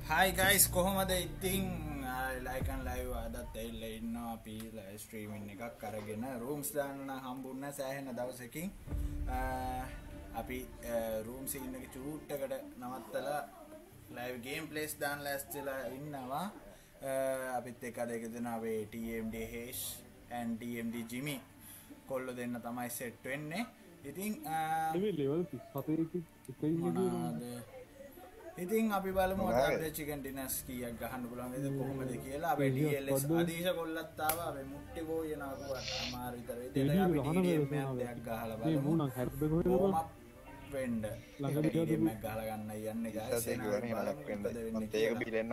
Hi guys, කොහොමද ඉතින් Lycaon Live අදත් ඇවිල්ලා ඉන්නවා අපි live streaming එකක් අරගෙන rooms දාන්න නම් හම්බුන්නේ නැහැ සෑහෙන දවසකින් අපි room scene එකේ shoot එකට නවත්තලා live game plays දාන්න ලෑස්තිලා ඉන්නවා අපිත් එක්ක අද එක දෙනා අපේ TMD Hesh and TMD Jimmy කොල්ල දෙන්න තමයි set වෙන්නේ ඉතින් මේ level 37 එකයි ඉන්නේ ඉතින් අපි බලමු අද chicken dinners කීයක් ගහන්න පුළුවන් වේද කොහොමද කියලා අපේ DLS අදීශ කොල්ලත් ආවා අපේ මුට්ටි බෝය නාකුවා අමාරු විතර ඉතින් අපි DDM එකක් ගහලා බලමු මූණක් හැප්පේ කොහෙද වෙන්න ළඟ DDM එකක් ගහලා ගන්න යන්නේ guys ඒක වෙන්නේ මලක් වෙන්න මම ඒක බිලෙන්න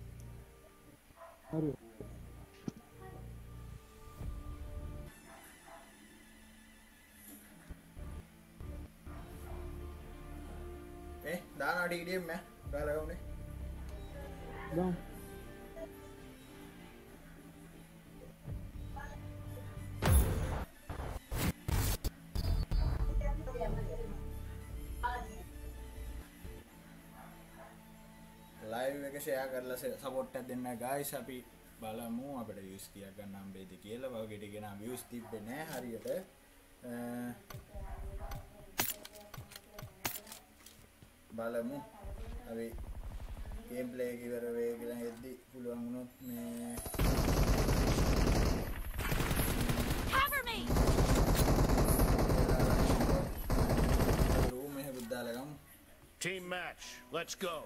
හරි දානවා DDM එක ගහලා ගමුනේ දාමු live එක share කරලා support එකක් දෙන්න guys අපි බලමු අපිට views කීයක් ගන්න හම්බෙයිද කියලා වගේ ටිකේ නම් views තිබ්බේ නෑ හරියට බලමු අපි ගේම් ප්ලේ එක ඉවර වෙයි කියලා හෙද්දි පුළුවන් වුණොත් මේ cover me room එක බුද්දාලා ගමු team match let's go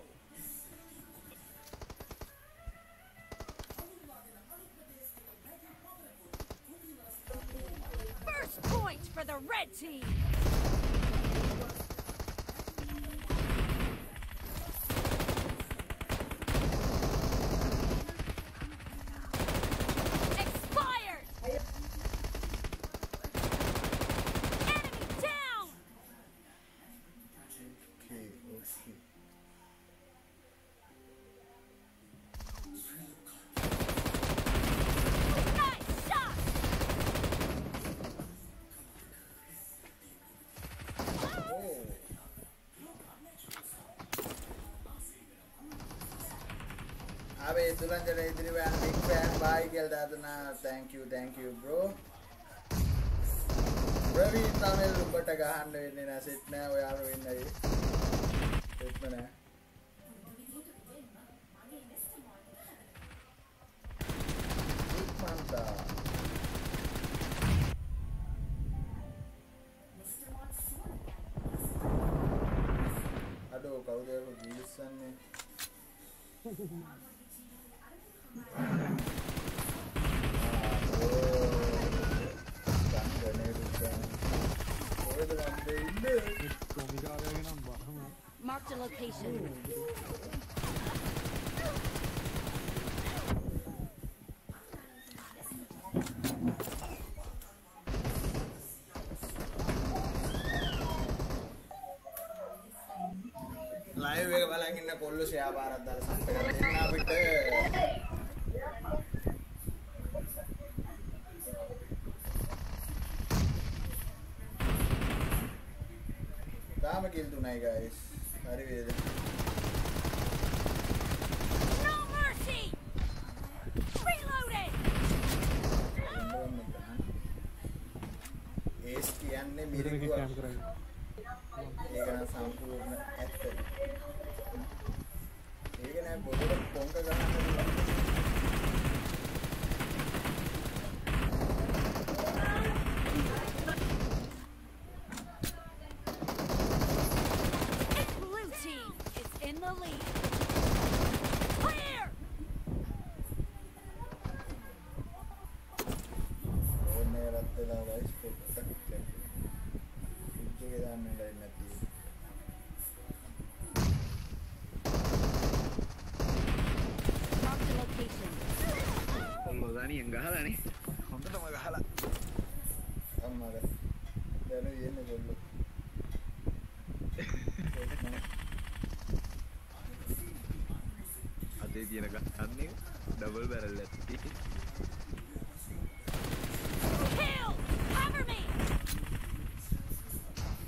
first point for the red team Dulanjala Idriwan, big fan, bye Geldadana, thank you bro. Ravi Tamil Lubata Gahan in a sit now, we are in a statement. Ado, Kaude, Gilson. mark the location live එක බලන් ඉන්න කොල්ල share පාරක් දාලා සප් එකක් දෙන්න අපිට තාම කිල් තුනයි guys හරි වේද no mercy reloading ඒස් කියන්නේ මිරිකුව ඒක නම් සම්පූර්ණ ඇත්ත ඒක නෑ බොරුවට පොංක ගන්න blue team is in the lead clear ඕනේ රත් වෙලා වයිස් පොට්ටක් ඉච්චේ දාන්න ඉන්නේ නැති mark the location කොල්ලෝදානියෙන් ගහලානේ හොඳටම ගහලා අම්මද දැන් යන්නේ කොල්ලෝ අතේ තියෙන ගන්නේ ඩබල් බැරල් ඇති kill cover me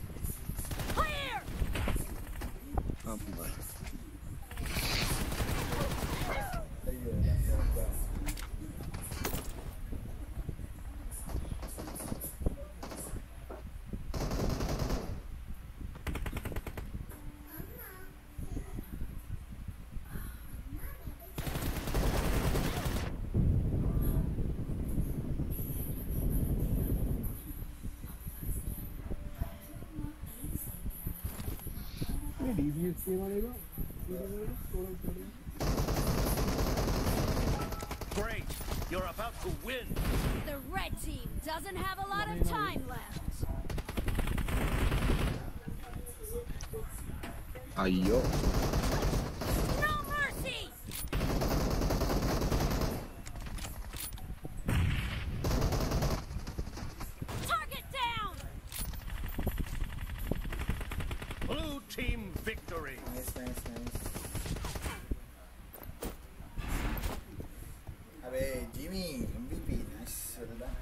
clear අම්මා මිස් තියනවා Great. You're about to win. The red team doesn't have a lot of time left. අයියෝ No mercy! Target down! Blue team victory. Nice. Abe Jimmy MVP nice. Well done.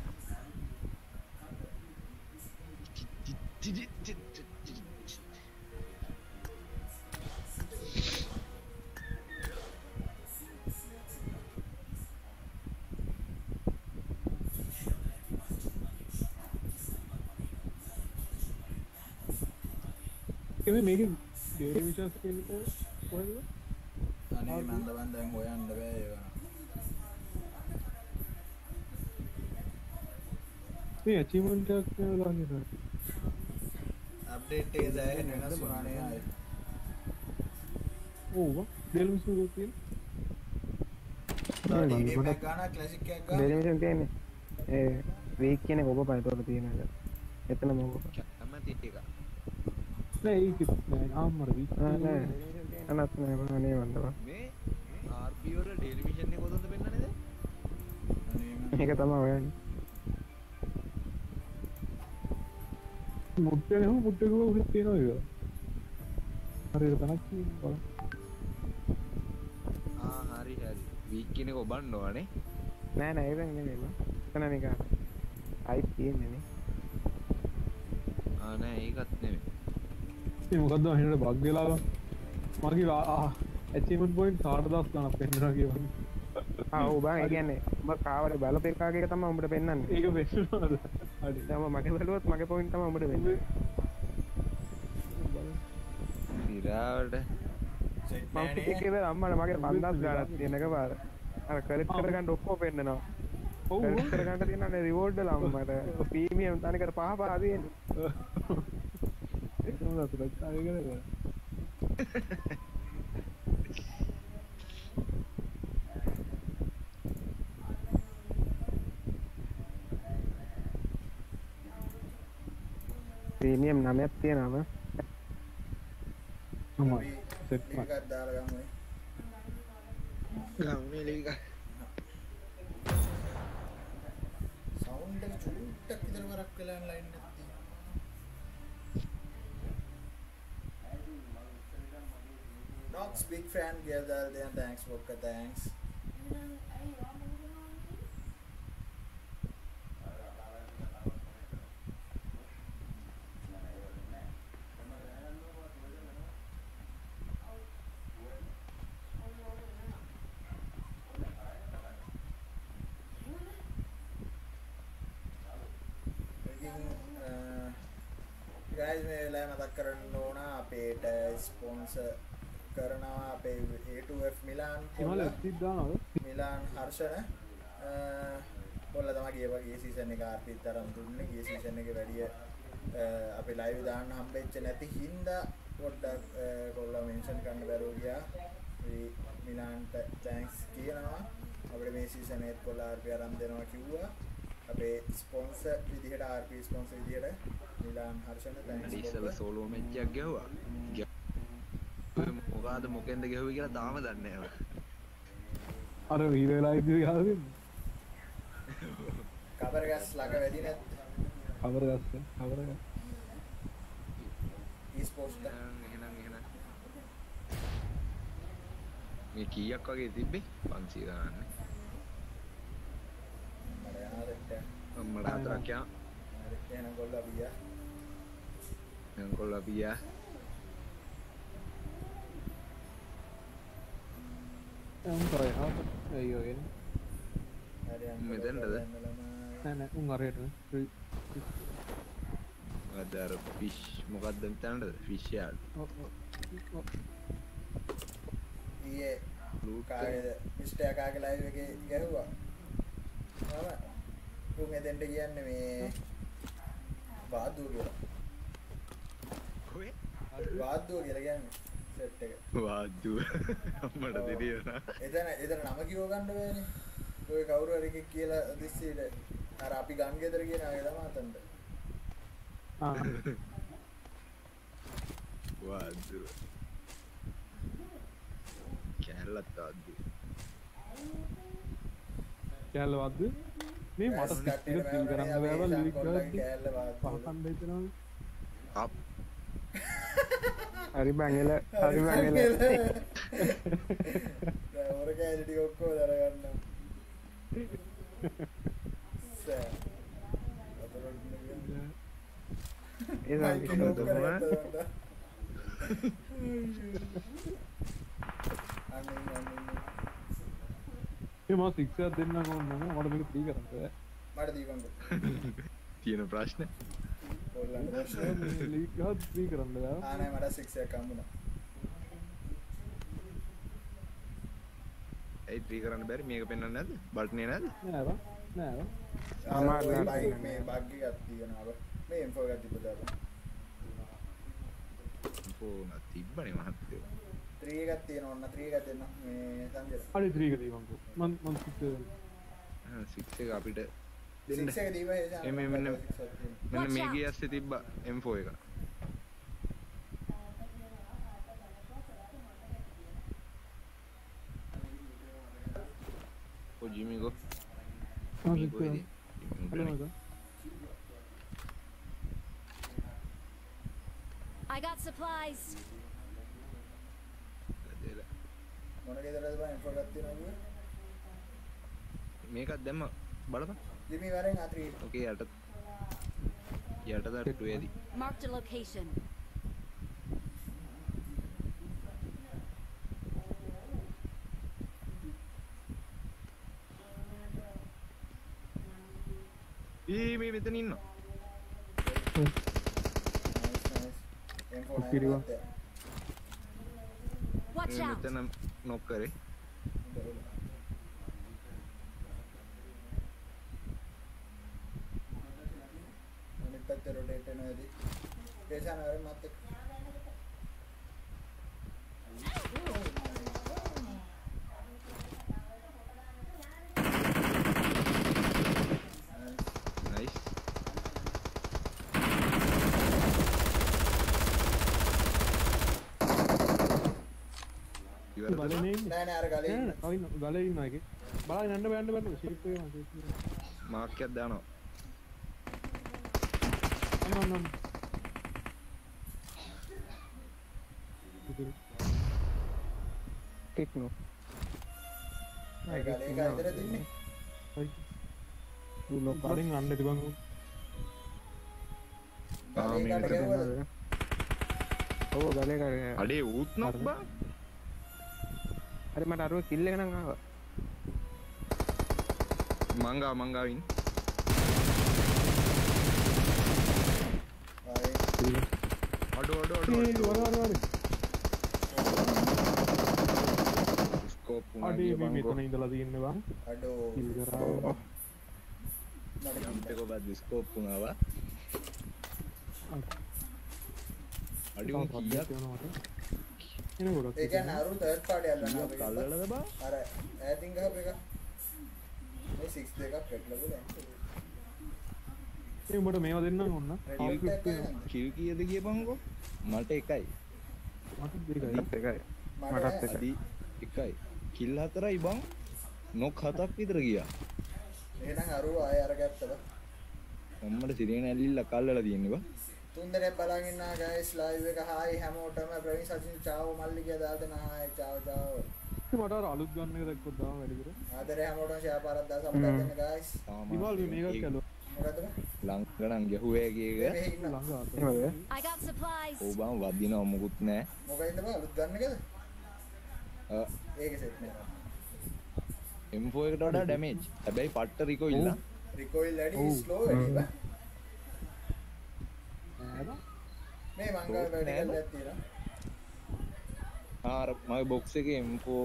මේක data විශේෂ කෙනෙක් කොහෙද අනේ මන්ද දැන් හොයන්න බෑ ඒවා. මේ achievement එකක් නෙවෙලා නේද අප්ඩේට් එක දැන් වෙනස් වුණා නේ ආයේ. ඕව ඩේටා විශේෂ තියෙන ඊගේ පැක් ගන්න ක්ලාසික් එකක් ගන්න. ඩේටා විශේෂ තියෙන්නේ ඒ වීක් කියන ඔබ පයතවල තියෙනවා එතන මොකක් කැමති එක නෑ ඒක නෑ ආම්මර වීක් නෑ අනත් නෑ මනේ වන්දවා මේ RP වල ටෙලිවිෂන් එක කොතනද පෙන්නන්නේද මේක තමයි හොයන්නේ මුට්ටේ නේ මුට්ටේ ගෝ උඩ තියෙනවා ඒක හරියට තනක් තියෙනවා හරි වීක් කියන එක ඔබන්න ඕනේ නෑ නෑ ඒක නෙමෙයි මම එතන නික අයිත් තියෙන්නේ නේ නෑ ඒකත් නෙමෙයි මේ මොකද්ද අහිනට බග් වෙලා මගේ achievement point 6000 ගණන් පෙන්නනවා කියවනේ ඔව් බං ඒ කියන්නේ ඔබ කාවරේ බලපෙකාගේ එක තමයි උඹට පෙන්නන්නේ ඒක වෙන්නවද හරි දැන් මගේ බලුවොත් මගේ point තමයි උඹට වෙන්නේ ඉරාවට මම ටිකේ ඉවර අම්මලා මගේ 5000 ගාණක් තියෙන එක පාර අර කලෙක්ට් කරගන්න ඔක්කොම පෙන්නනවා ඔව් කලෙක්ට් කරගන්න තියෙනනේ රිවෝඩ් වල අම්මට ප්‍රීමියම් තනිකර පහ තියෙන්නේ ඒක මොනවද ඒක ප්‍රීමියම් 9ක් තියෙනවා තමයි සෙට් එකක් දාලා ගමු. ගම්නේ ලීක සවුන්ඩ් එක චුට්ටක් විතර වරක් වෙලා ලයින් එකක් තියෙනවා. Nox big fan gear දාලා දෙන්න thanks බොක්ක thanks. guys මේ වෙලාවේ මතක් කරන්න ඕන අපේට ස්පොන්සර් කරනවා අපේ A2F මිලාන් හිමාල ස්ටික් දානවද මිලාන් හර්ෂණ කොල්ල තමයි ගිය සීසන් එක ආර්පීත් තරම් දුන්නේ ගිය සීසන් එකේ වැඩිය අපේ ලයිව් දාන්න හම්බෙච්ච නැති හින්දා පොඩ්ඩක් කොල්ලා මෙන්ෂන් කරන්න බැරුව ගියා මේ මිලාන්ට තෑන්ක්ස් කියනවා අපිට මේ සීසන් එකත් කොල්ලා ආර්පී අරන් දෙනවා කිව්වා අපේ ස්පොන්සර් විදිහට RP ස්පොන්සර් විදිහට මිලාන් හර්ෂණ තෑන්ක්ස් ඉස්සෙල්ල සෝලෝ මැච් එකක් ගැහුවා මොකද මොකෙන්ද ගැහුවේ කියලා තාම දන්නේ නැහැ අර වීරලා ඉදිරි ගහලා කබර ගස් ළඟ වැඩි නැත් කවර ගස්ස කවර ගස් ස්පෝර්ට්ස් එහෙනම් මේ කීයක් වගේ තිබ්බේ 500 ගන්න මට හතරක් යා එහෙනම් ගොල්ලා බියා එහෙනම් ගොල්ලා බියා උන්තරයි අයියෝ එන මෙතනද නෑ උන් අරයට අදාර ෆිෂ් මොකද්ද මෙතනද ෆිෂ් යාඩ් ඊයේ කාගේ මිස්ටර් කාගේ ලයිව් එකේ ගැහුවා උන් එතෙන්ට කියන්නේ මේ වාදුව කියලා කොහේ වාදුව කියලා කියන්නේ සෙට් එක. වාද්දු අම්මට දෙරියනා. එතන නම කිව්ව ගන්න බෑනේ. ඔය කවුරු හරි එකෙක් කියලා දිස්සීල අර අපි ගන් ගෙදර කියන අය තමයි අතන්ට. වාද්දු. කැලලත් වාද්දු. කැල්ල වද්ද මේ මට ස්ටික් එක ෆිල් කරන්න බෑවල් ලිරික් ගාද්දි පහකන් දෙතනවා අප් හරි බංගල හරි බංගල දැන් ඔර කැලේ ටික ඔක්කොම දරගන්න සෑ අතරොත් ඒ මේ මම 6 එකක් දෙන්නම් ඕන නම් මට මේක ෆ්‍රී කරන්න බෑ මට දීපන්කෝ තියෙන ප්‍රශ්න ඔයගොල්ලන්ට ලිරික් ගාත් ෆ්‍රී කරන්න බෑ නෑ මට 6 එකක් හම්බුණා ඒ ත්‍රී කරන්න බැරි මේක පෙන්වන්නේ නැද්ද බටනේ නැද්ද නෑ බං නෑ මේ බග් එකක් තියෙනවා මේ M4 එකක් තිබ්බද ෆෝන තිබ්බනේ මහත්තයෝ 3 එකක් තියෙනවා ඔන්න 3 එකක් දෙන්න මේ සංජය හරි 3 එක දීපන්කෝ මම 6 එක දෙන්න 6 එක අපිට 6 එක දීවා මෙන්න මේ ගිය ඇස්සේ තිබ්බා M4 එක ඔය ජිමිගෝ I got supplies. මොන ගෙදරද බං M4 එකක් තියෙනවා මේකත් දැම්ම බලපන් ජිමි වරෙන් A3 ඕකේ යට තට්ටුවේදී Marked a location. මේ මෙතන ඉන්නවා M4 Watch out. මෙතන නොක් කරේ අනිත් පැත්තේ රොටේට් වෙනවාදී දේශාන වරෙන් මත් එක්ක නයිස් බලන්නේ නෑ නෑ අර ගලේ ඉන්න. ගලේ ඉන්නවා එකේ බලන්න යන්න බෑන්න ෂීට් එක මාක් එකක් දානවා අන්න ටෙක්නෝ ගලේ එක ඉදර තින්නේ. දුන්නෝ පාරින් අන්න තිබං ගලේ එකට ගෙවුවද? ඔව් ගලේ කරේ අඩේ ඌත් නොක් බා හරි මට අරුව කිල් එක නම් ආවා මංගාවින් ආයේ අඩෝ ස්කෝප් උනා අඩේ ගිය මේ බංගෝ මෙතන ඉඳලා තියෙන්නේ බං අඩෝ කිල් කරා යම්තක බත් ස්කෝප් උනාවා අඩේ උන් කීයක් එනකොට ඒ කියන්නේ අරු තර්ඩ් පාටි අල්ලනවා අපේ. කල්ලලද බා අර ඈතින් ගහපු එක. මේ 6 දෙකක් පැටලලා බලන්න. ඒ උඹට මේවා දෙන්නම් ඕන්න කිල් කීයද කියපන්කෝ මට එකයි මට දෙකයි එකයි මටත් අඩි එකයි කිල් 4යි බං නොක් 7ක් විතර ගියා එහෙනම් අරු ආයෙ අර ගැත්තද? මම්මට සිරේන ඇල්ලිල්ල කල්ලලා තියෙන්නේ බා තුන්දෙනෙක් බලන් ඉන්නා ගයිස් ලයිව් එක හායි හැමෝටම ප්‍රවීන් සචින් චාව මල්ලිගේ දාගෙන හායි චාව මට අර අලුත් ගන්න එක දැක්කොත් දාම වැඩි කර ආදරේ හැමෝටම ෂෙයා පාරක් දාලා සපෝට් දෙන්න ගයිස් දිමල් මේකත් කළා මොකද ලංකණන් ගැහුවේ කීක මේ ඉන්න ළඟ I got supplies. ඕ බං වදිනව මොකුත් නෑ මොකයින්ද බා අලුත් ගන්න එකද අ ඒකේ සෙට් නේ M4 එකට වඩා ඩැමේජ් හැබැයි පට්ට රිකොයිල් නා රිකොයිල් වැඩි ස්ලෝ වැඩි බා මේ මං ගාව වැඩි කරලා තියෙනවා ආර මගේ බොක්ස් එකේ M4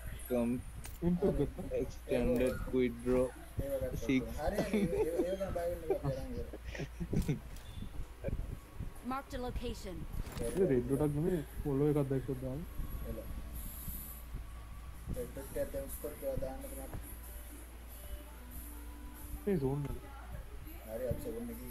extended quidro 6 හරි ඒක ගැන බය වෙන්න එපා. Marked a location. ඒ රෙඩ් ඩොටක් නෙමෙයි ෆොලෝ එකක් දැක්කොත් දාන්න. එල රෙඩ් ඩොට් එක දැන් ස්පොට් කරලා දාන්න තමයි. මේ zone එක. හරි අපි සෙවුන් එකේ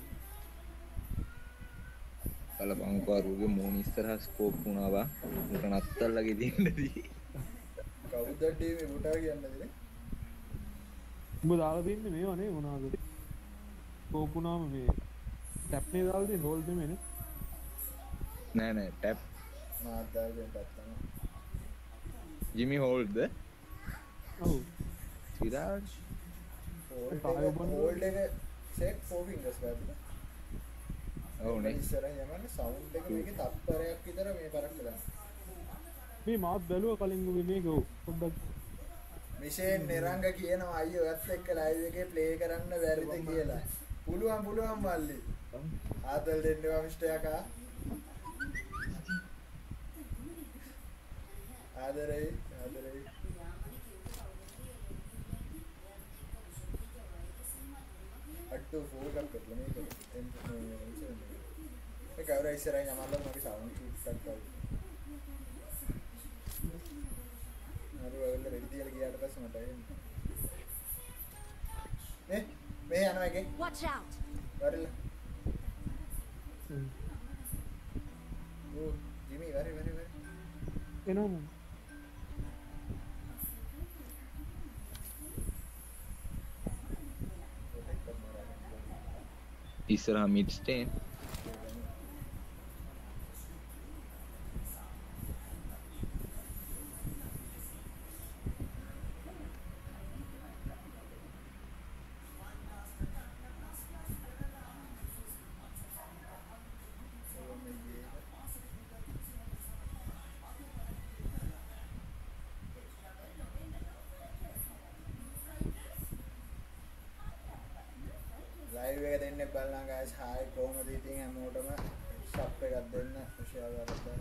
බලපංකෝ අරුගේ මූණ ඉස්සරහා ස්කෝප් වුණා වා. උට නත්තල්ලගේ දින්නදී. කවුද ටීමේ පුටා කියන්නද නේ? උඹ දාලා තින්නේ මේවා නේ මොනවාද? කෝපුනාම මේ ටැප් නේ දාලා තියෙන්නේ හෝල්ඩ් නෙමෙයි නේ. නෑ ටැප් මාත් දාලා දෙන්න තමයි. ජිමි හෝල්ඩ්ද? ඔව්. සිරාජ් හෝල්ඩ් එක සෙට් 4 fingers වලද? ඔව් නේ. ඉස්සරහ යමන්නේ සවුන්ඩ් එක මේකේ තත්පරයක් විතර මේ පරක් දාන්න. මේ මාත් බැලුවා කලින් ඔබ මේක පොඩ්ඩක් මිෂේන් නිරංග කියනවා අයියෝ ඔයත් එක්ක ලයිව් එකේ ප්ලේ කරන්න බැරිද කියලා. පුළුවන් මල්ලි. ආදල් දෙන්නවා මිස්ටර් යකා. ආදරේ. අට්ටු ෆෝල් එකක් කරලා මේක ඒක අවර ඉස්සරහින් යමල්ලා මගේ සවුන්ඩ් ෂූට් එකක් කරා. අර ඔයගොල්ලෝ රෙඩි තියලා ගියාට පස්සේ මට එන්නේ. මේ යනවා එකේ. Watch out. වරලා. ඕ ජිමි වරේ. එනවා. ඉස්සරහා මිඩ් ස්ටේන්. ලයිව් එක දෙන්න බලන්න guys. හායි කොහමද ඉතින් හැමෝටම සබ් එකක් දෙන්න ෂෙයාර් කරලා.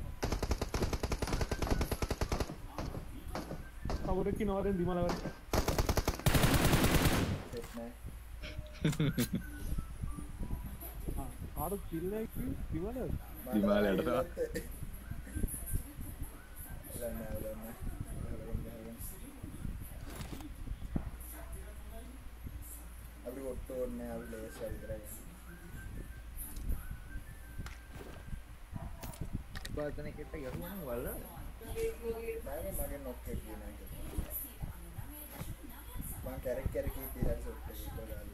කවුරක් ඉනවද දිමල වල? සෙට් නෑ. ආර කිල් නැහැ කිව්ව දිමල. දිමාලයට තමයි. අපි ඔට්ටෝන්නේ අපි ලේස් විතරයි. බාතන එකට යහුවනම් වල මගේ නොක් එක කියන එක. මම කැරක් ඉතින් සොට් එක දාලා.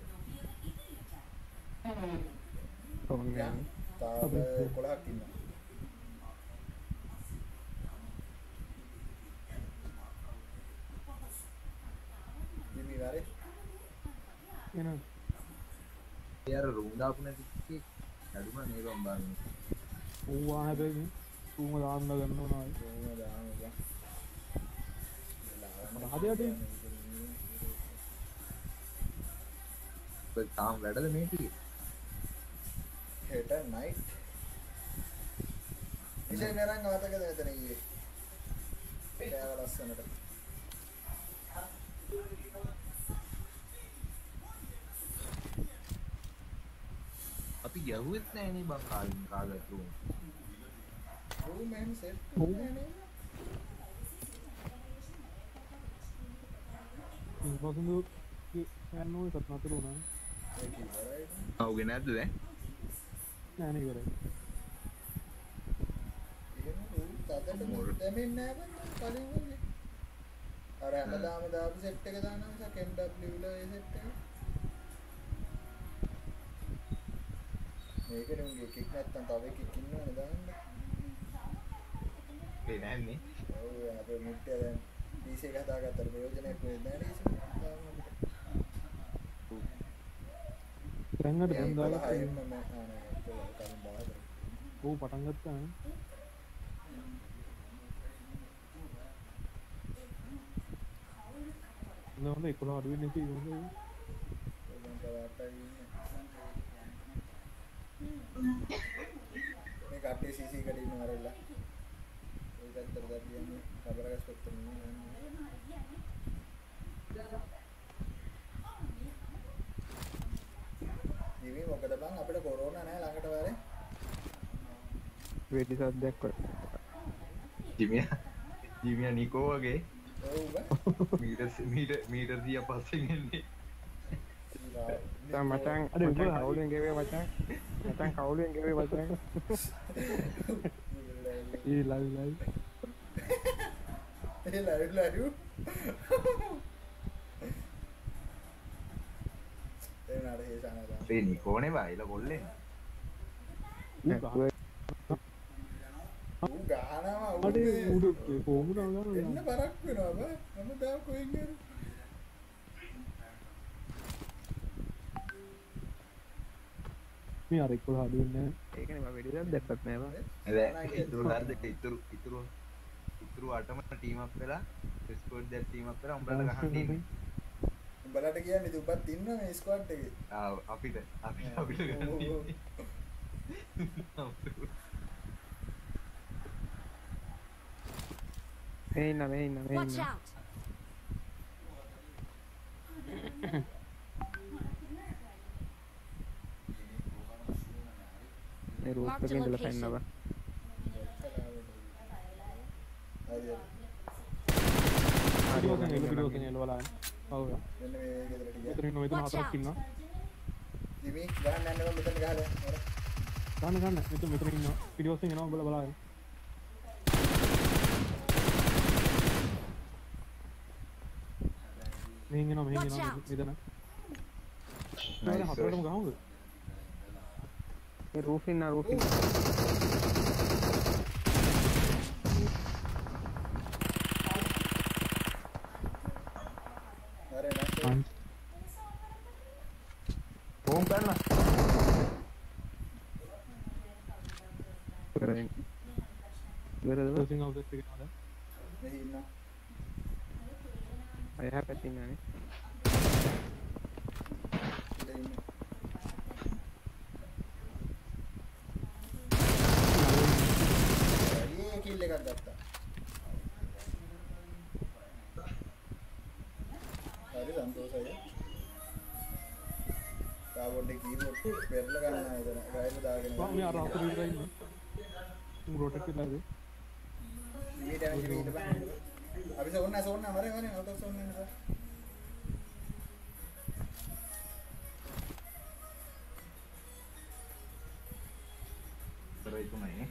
කොහොමද? තාම 11ක් ඉන්නවා. ජිමි වරේ. එනවා. යාර රූම් දාපු නැති කී අඩුම නේ බම් බලන්න. ඌවා හැබැයි ඌම දාන්න ගන්නවා නායි. ඕන දානවා. හදයට බත් තාම වැඩද මේ ටික? හෙට නයිට්. ඉතින් නරංග මතකද මෙතන ඊයේ? ඒක ලස්සනට. අපි යහුවෙත් නෑනේ බං කාගත් රූම්. රූම් එහෙම සෙට් කරන්නේ නේ. පසුදු යන්නෝ එකත් නතර වුණා. ඒක ඉවරයි. ආවුගේ නැද්ද දැන්? නෑ නේ ඉවරයි. එහෙම රූම් තදට දැනෙන්නේ නෑ බං කලින් වගේ. අර හැමදාම දාපු සෙට් එක දානවා මිසක් MW වල ඒ සෙට් එක. මේකනේ උන්ගේ කික් නැත්තම් තව එකක් ඉන්නවනේ දාන්න. ඒ නෑනේ. ඔව් අපේ මුට්ටිය දැන් PC එක හදාගත්තට ප්‍රයෝජනයක් වෙන්නේ නැහැ නේද? දැන්කට දැන් දාලා හයිම මම කලින් බාද. ඌ පටන් ගත්තා නේ. නෝන 11 අඩු වෙන්නේ කී මොකද? දැන් තවටයි ඉන්නේ. මේ කට්ටිය CC එකට ඉන්න වරෙල්ලා. ඒ පැත්තට දැරියන්නේ කබරගස් පැත්තට නෙමෙයි. දිවි මොකද බං අපිට කොරෝනා නැහැ ළඟට වරේ. වෙඩි සද්දයක් කොට ජිමියා නිකෝ වගේ ඔව් බෑ මීටර් 100 පස්සෙන් එන්නේ මචං කවුලෙන් ගෙවේ මචං කවුලෙන් ගෙවේ මචං ඒ ලයිව් ඒ ලයිව් ඒ නාර හේසානදා ඒ නිකෝනේ වයිලා කොල්ලේ ඌ ගහනවා අඩේ උඩ කොහොමද එන්න නගන්නේ බරක් වෙනවා බෑ හැමදාම කොහෙන් ගියද මේ අර එක්ක හදුන්නේ ඒකනේ මම වෙඩි සද්දයක්වත් නෑ බා ඉතුරු අටම ටීම් අප් වෙලා ස්කෝඩ් දෙක ටීම් අප් වෙලා උඹලට ගහන්න ඉන්නේ උඹලට කියන්නේ දුප්පත් ඉන්නවා මේ ස්ක්වොඩ් එකේ අපිට ගහන්න ඉන්නේ මේ ඉන්න Watch out! මේ රූප් එකෙන් ඉඳලා පෙන්නනවා වීඩියෝ කෙනෙක් බලන්න ඔව් මෙන්න මේ ගෙදරට ගියා මෙතන ඉන්න මෙතන හතරක් ඉන්නවා දිමි ගහන්න යන්නකම් මෙතන ගහලා ගන්න මෙතන ඉන්නවා වීඩියෝස් එකෙන් එනවා බලන්න මෙහෙන් එනවා මෙතන නේද හතරටම ගහමුද මේ රූෆ් ඉන්න අර නැත් බෝම් ගන්න කරගෙන ඉවරද ක්ලෝසින් අවුට් එකේ නේද මෙහි ඉන්නවා අය හැපැතින් යන්නේ ඉඳ ඉන්නේ අයියේ කිල් එකක් ගත්තා හරි සන්තෝෂයි තාවොඩ් එක කීබෝඩ් පෙරලා ගන්නවා එතන ගායන දාගෙන මේ අර හතර විතර ඉන්න රොටේට් කරලාද මේ ඩැමේජ් එක ඊට බෑ අපි සෝන්න මරේ අවුට් සෝන්න නේද කරේ තුනයි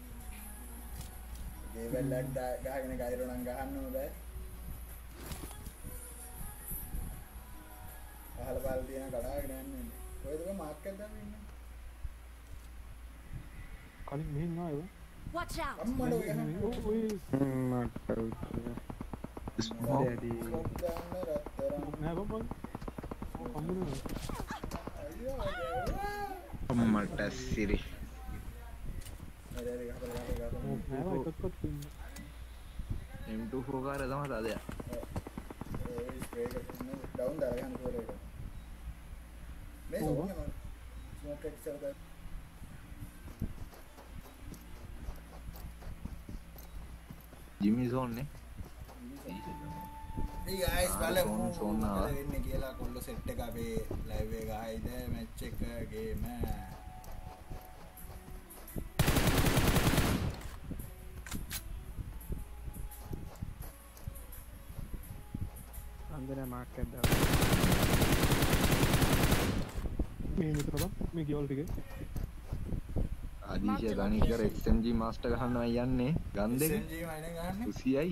ගේ බැලක් ගහගෙන ගයිරෝ නම් ගහන්නම බෑ අහල බාල තියෙන කඩාගෙන යන්නේ කොහෙද ඔය මාක් එකක් දාගෙන ඉන්නේ කලින් මෙහෙන් ආවද Watch out! අම්මඩ ඔය ඔය මට ස්මෝක් ගන්න රත්තරන් නෑ බම්බන් අම්මුනේ අයියෝ අම්මට සිරි අර ගහපල නෑ එකක්වත් ඉන්නේ M24 කාරය තමයි තාදයා ඒ ස්ප්‍රේ කරන්නේ ඩවුන් දාලා යන කෝර එක මේ සෝන්න ස්මෝක් එක ඉස්සරහට ජිමි සෝන්නේ ඒ ගයිස් බලමු සෝන්න ආවා. මොකද වෙන්නේ කියලා කොල්ල සෙට් එක අපේ ලයිව් එක ආයිද මැච් එක ගේම අන්දන මාක් එකක් දාලා මේ මෙතන බං මේ ගෙවල් ටිකේ ආදීශය ගණිකර XMG මාස්ටර් ගහනවා යන්නේ ගන් දෙක SMG වයින් ගහන්නේ කුසියයි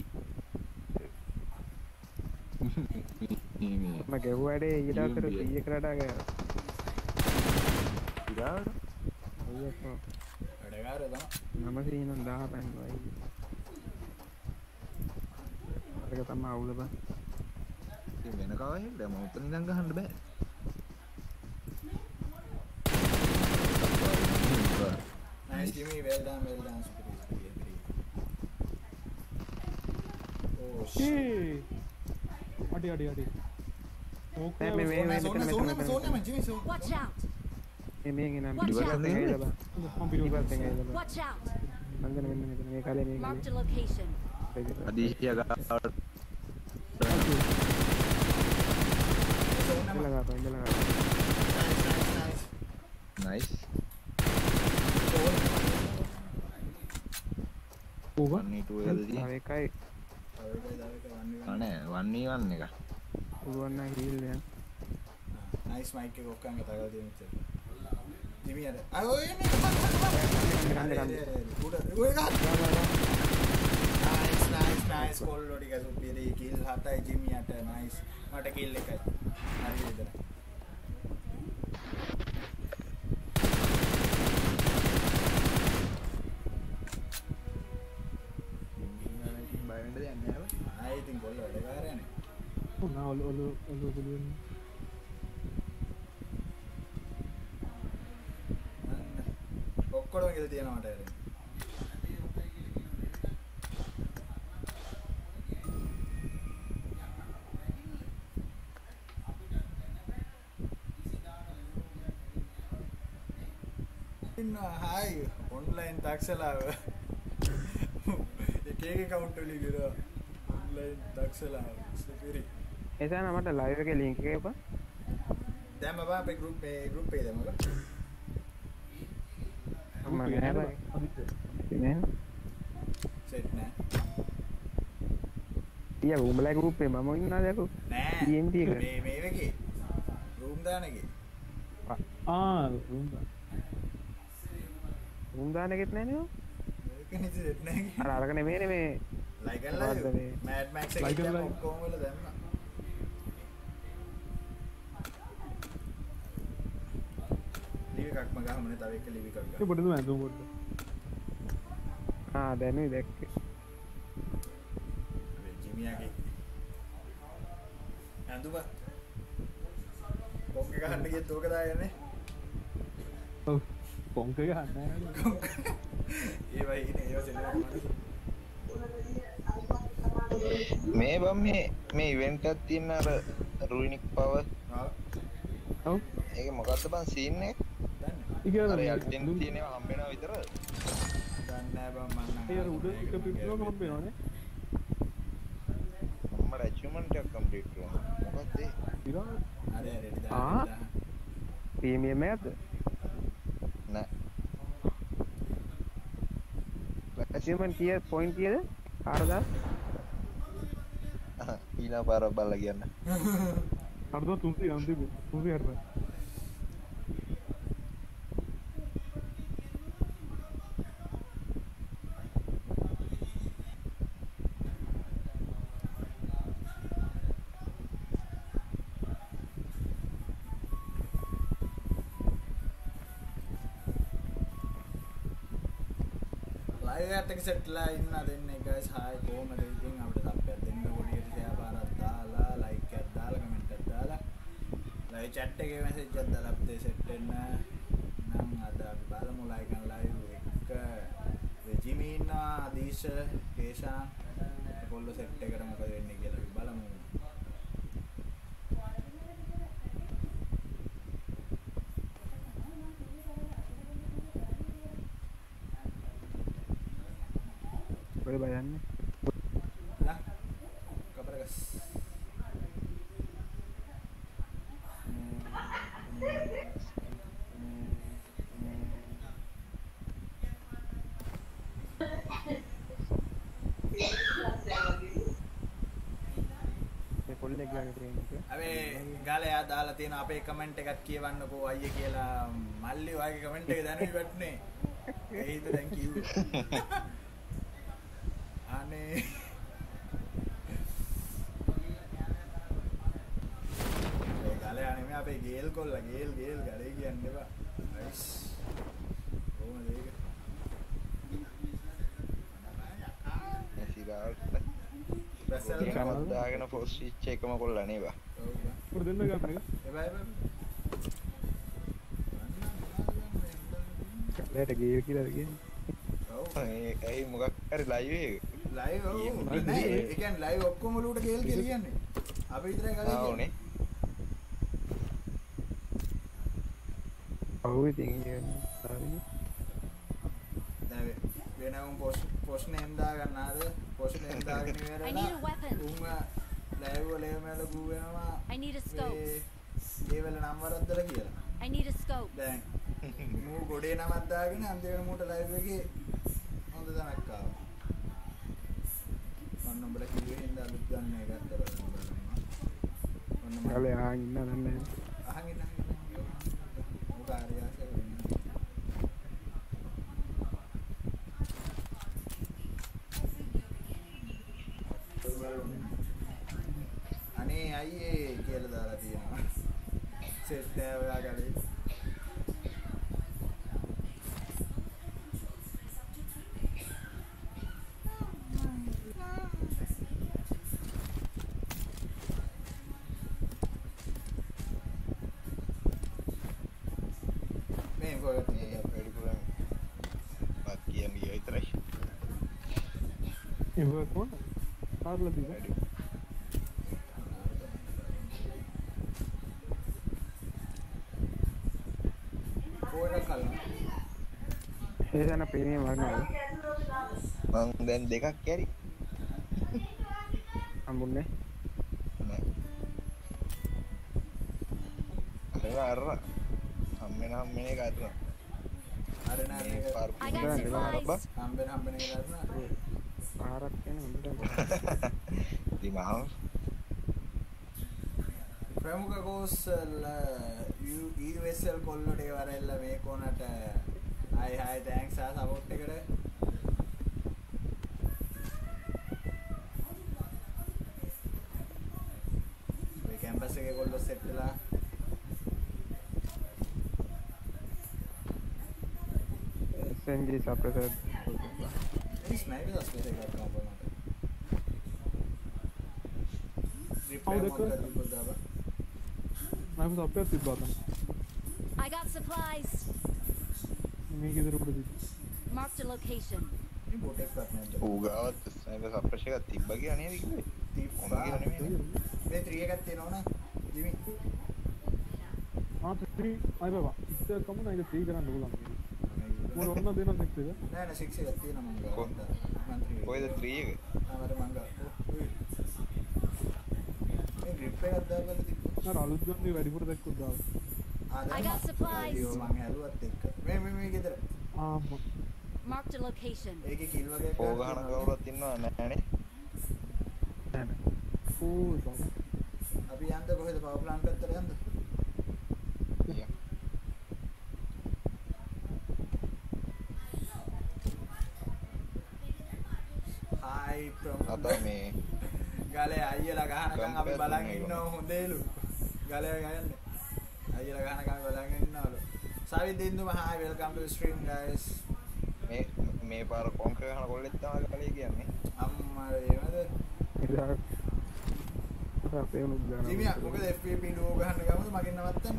මම ගෙවුවඩේ ඊට අතර 100 කට ගියා ඉරාට අයියෝ වැඩකාරය තමයි මම සීනම් 10 පැන්නුවා අරක තමයි අවුල බං ඉතින් වෙන කවයි දැන් මම උතන ඉඳන් ගහන්න බෑ nice Jimmy well done superior oh shit අඩි මේ සෝන්න Jimmy so Watch out! මේන් එන Watch out. පිටිපස්සෙන් ඇවිල්ලා බං කම්පියුටර් පිටිපස්සෙන් ඇවිල්ලා බං Watch out! අන්දන මෙන්න මෙතන මේ කාලේ මේ Marked a location. ආදීශය ගාවට ඉඳලා ගාපන් nice නයිස් ඕක 1v2 එකද තව එකයි අනේ 1v1 එක පුළුවන් නම් හීල් යන නයිස් මයික් එක ඔක්කන් කතා දෙන්න දිමි අර ඔය එන්නේ ඔය නයිස් කොල්ලෝ ටික සුපිරි කිල් 7යි ජිමියට නයිස් මට කිල් එකයි හරි විතර බයෙන්ද යන්නේ ආයි ඉතින් කොල්ලෝ වැඩ කරන්නේ උනා ඔලු පුළුවන් ඔක්කොම කියලා තියෙනවා මට ඇරෙන්න हाय ऑनलाइन दाखला एक अकाउंट वाली गिरा ऑनलाइन दाखला सुपीरी ऐसा ना मत लाइव के लिंक के ऊपर දැන් බබා අපේ group पे දැන් බබා මම නෑ බයි නේ සෙට් නෑ ඊය උඹලා group එක මම ඉන්නාද යකෝ නෑ TNT එක මේ එකේ room දාන එකේ room දාන එකෙත් නෑනේ ඒක නිදි සෙට් නෑ අර අරක නෙමෙයිනේ මේ Lycaon Live Mad Max එකේ දැන් ඔක්කොම වල දැම්මා ලිව් එකක්ම ගහමුනේ තව එක ලිව් එකක් ගන්න ඒ පොඩ්ඩක් මම පොඩ්ඩක් දැනුයි දැක්කේ ජිමියාගේ අඳුබ කොංක ගහන්න ගියත් ඕක දායනේ ඔව් කොංක ගහන්න නෑ ඒ වයි ඉන්නේ ඒව සෙල්ලම් මේ බම් මේ ඉවෙන්ට් එකක් තියෙන අර රුයිනික් පවර් ඔව් ඒක මොකද්ද බං සීන් එක ඉතින් අර යටින් තියෙනවා හම්බ වෙනවා විතරද දන්නේ නෑ බං මං නම් ඒ උඩ එක පිටුවක හම්බ වෙනවනේ මම අචීව්මන්ට් එකක් කම්ප්ලීට් කරනවා මොකද්ද ඒ ඉතින් අර රෙඩි දාන්න ප්‍රීමියම් එකද නෑ achievement කීය point කීයද 4000 ඊළඟ පාර බලලා කියන්න අර්ධ 300 ලයිව් එකත් සෙට්ලා ඉන්න දෙන්නේ guys hi කොහමද ඉතින් අපිට සබ්යක් දෙන්න පොඩියට ෂෙයා පාරක් දාලා ලයික් එකක් දාලා කමෙන්ට් එකක් දාලා ලයිව් chat එකේ මැසේජ් එකක් දාලා අපිට සෙට් වෙන්න නම් අද අපි බලමු Lycaon Live එක ජිමි ඉන්නවා ආදීශ කේෂාන් කොල්ල සෙට් එකට මොකද වෙන්නේ කියලා අපි බලමු ඔය බලන්නේ lah kabar guys මේ පොල්ලෙක් ගානේ ට්‍රේන් එක අපි ගාලා යා දාලා තියෙන අපේ කමෙන්ට් එකක් කියවන්නකෝ අයියේ කියලා මල්ලි ඔයගේ කමෙන්ට් එක දැනුයි වටනේ ඒයිද thank you අනේ ඒ ගාලා නෙමෙයි අපේ ගේල් කොල්ලා ගේල් ගලේ කියන්න එපා නයිස් කොහොමද ඒක බැස්සල් කමක් දාගෙන ෆෝස් ස්විච් එකම කොල්ලා නේ බා පොඩ දෙන්න ගන්න එක එබයි ලේට ගියේ කියලාද කියන්නේ ඒ මොකක් හරි ලයිව් එක ලයිව් නෑ ඒ කියන්නේ ලයිව් ඔක්කොම ලූට ගේල් කියලා කියන්නේ අපි විතරයි ගලේ කියන්නේ ඔව් ඉතින් හරි දැන් වෙනම පොස්ට් නේම් දාගන්න ආද පොස්ට් නේම් දාගෙන I ඉවරලා need a weapon. උන් ලයිව් වල එහෙම ගූ වෙනවා I need a scope. ඒ වල නම් වරද්දලා කියලා I need a scope. දැන් මූ ගොඩේ නමක් දාගෙන අන්තිමට මූට ලයිව් එකේ හොඳ තැනක් ආවා උඹලා කිව්වේ හින්දා අලුත් ගන්න එක ගත්තා බලන්න. ඔන්න ගලේ ආන් ඉන්න නැහැ. අහන් ඉන්න ඔක ආරියාස වෙන්නේ. අනේ අයියේ කියලා දාලා තියෙනවා. සෙට් නෑ ඔයා ගලේ. Work on කාර්ල දීලා කොහෙද කලින් හේසන පේන්නේ වගේ මං දැන් දෙකක් කැරි හම්බුන්නේ නෑ අර හම්බෙන එක අතන අර නෑ I got supplies. හම්බෙන එක කරනවා පාරක් කියන හොඳට Dimal ප්‍රමුඛ කෝසල් USL කොල්ලොට වරෙල්ල මේ කොනට හයි තෑන්ක්ස් ආ සපෝට් එකට මේ කැම්පස් එකේ කොල්ලෝ සෙට් වෙලා SNG suppressor මේ ස්නයිපර් ස්පේස් එකක් ගන්නවා මට රිප්ලේ මොකද තිබ්බද මම සප්පියක් තිබ්බා තමයි I got supplies. මේක ඉදර උඩ තිබ්බා Marked a location. මේ බෝට් එකක් නේද ඌගාවත් ස්නයිපර් සප්‍රෙෂ් එකක් තිබ්බා කියලා නේද කිව්වේ තිබ්බා නෙමෙයි මේ 3 එකක් තියෙනවනේ ජිමි ආ 3 අය බබා ඉස්සර කමු නේද 3 කරන්න ඕන මොන ඔන්න දෙන 6 එක නෑ නෑ 6 එකක් තියෙනවා මම ගාව මම 3 කොහෙද 3 එක ආවර මං ගාව මේ ග්‍රිප් එකක් දාගන්න තිබ්බා නෑ අලුත් ගන්නේ වැඩිපුර දැක්කොත් දාන්න I got supplies. මං හැදුවත් එක්ක මේ ගෙදර ආ Marked a location. ඒකේ කිල් වගේ පෝ ගහන කවුරුත් ඉන්නව නෑනේ ඕ බබා අපි යන්න කොහෙද පවර් ප්ලාන්ට් පැත්තට යන්න හායි අත මේ ගලේ අයියලා ගහනකම් අපි බලන් ඉන්නව හොඳේලු ගලේ ගයන්නේ අයියලා ගහනකම් බලන් ඉන්නවලු සවිත් දින්දුම hi welcome to stream guys මේ පාර කොන්ක ගහන කොල්ලෙක් තමයි ගලේ කියන්නේ අම්මා ඒවද ජිමියා මොකද FPP ඩෝ ගහන්න ගමද මගෙන් නවත්තන්න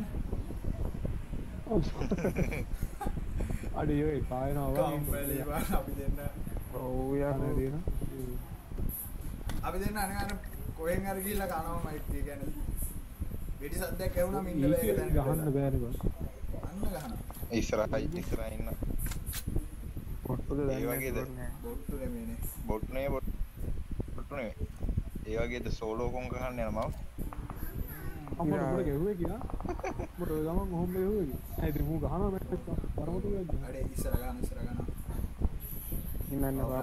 අඩේ ඔය පායනවා කම්පැලි බා අපි දෙන්න ඔව් යා නේද අපි දෙන්න අනේ කොහෙන් හරි ගිහිල්ලා කනවා මයිට් කියන්නේ වෙඩි සද්දයක් ඇහුණාම ඉන්න බෑ ඒක දැන් ගහන්න බෑනේ බං අන්න ගහනවා ඉස්සරහයි ඉන්න පොට්ටුද ඒ වගේද බොට්ටු නෙමෙයිනේ බොට් නෙවෙයි ඒ වගේද සෝලෝ කොන් ගහන්න යනවා අම්මා උඹට ගෙව්වේ කියා උඹට ඔය ගමන් කොහොමද ගෙව්වේ කියා ඇයි ඉතින් මූ ගහනවා මැච් එක කරමුද කියන්නේ අඩේ ඉස්සර ගන්න ඉන්නන්න පාර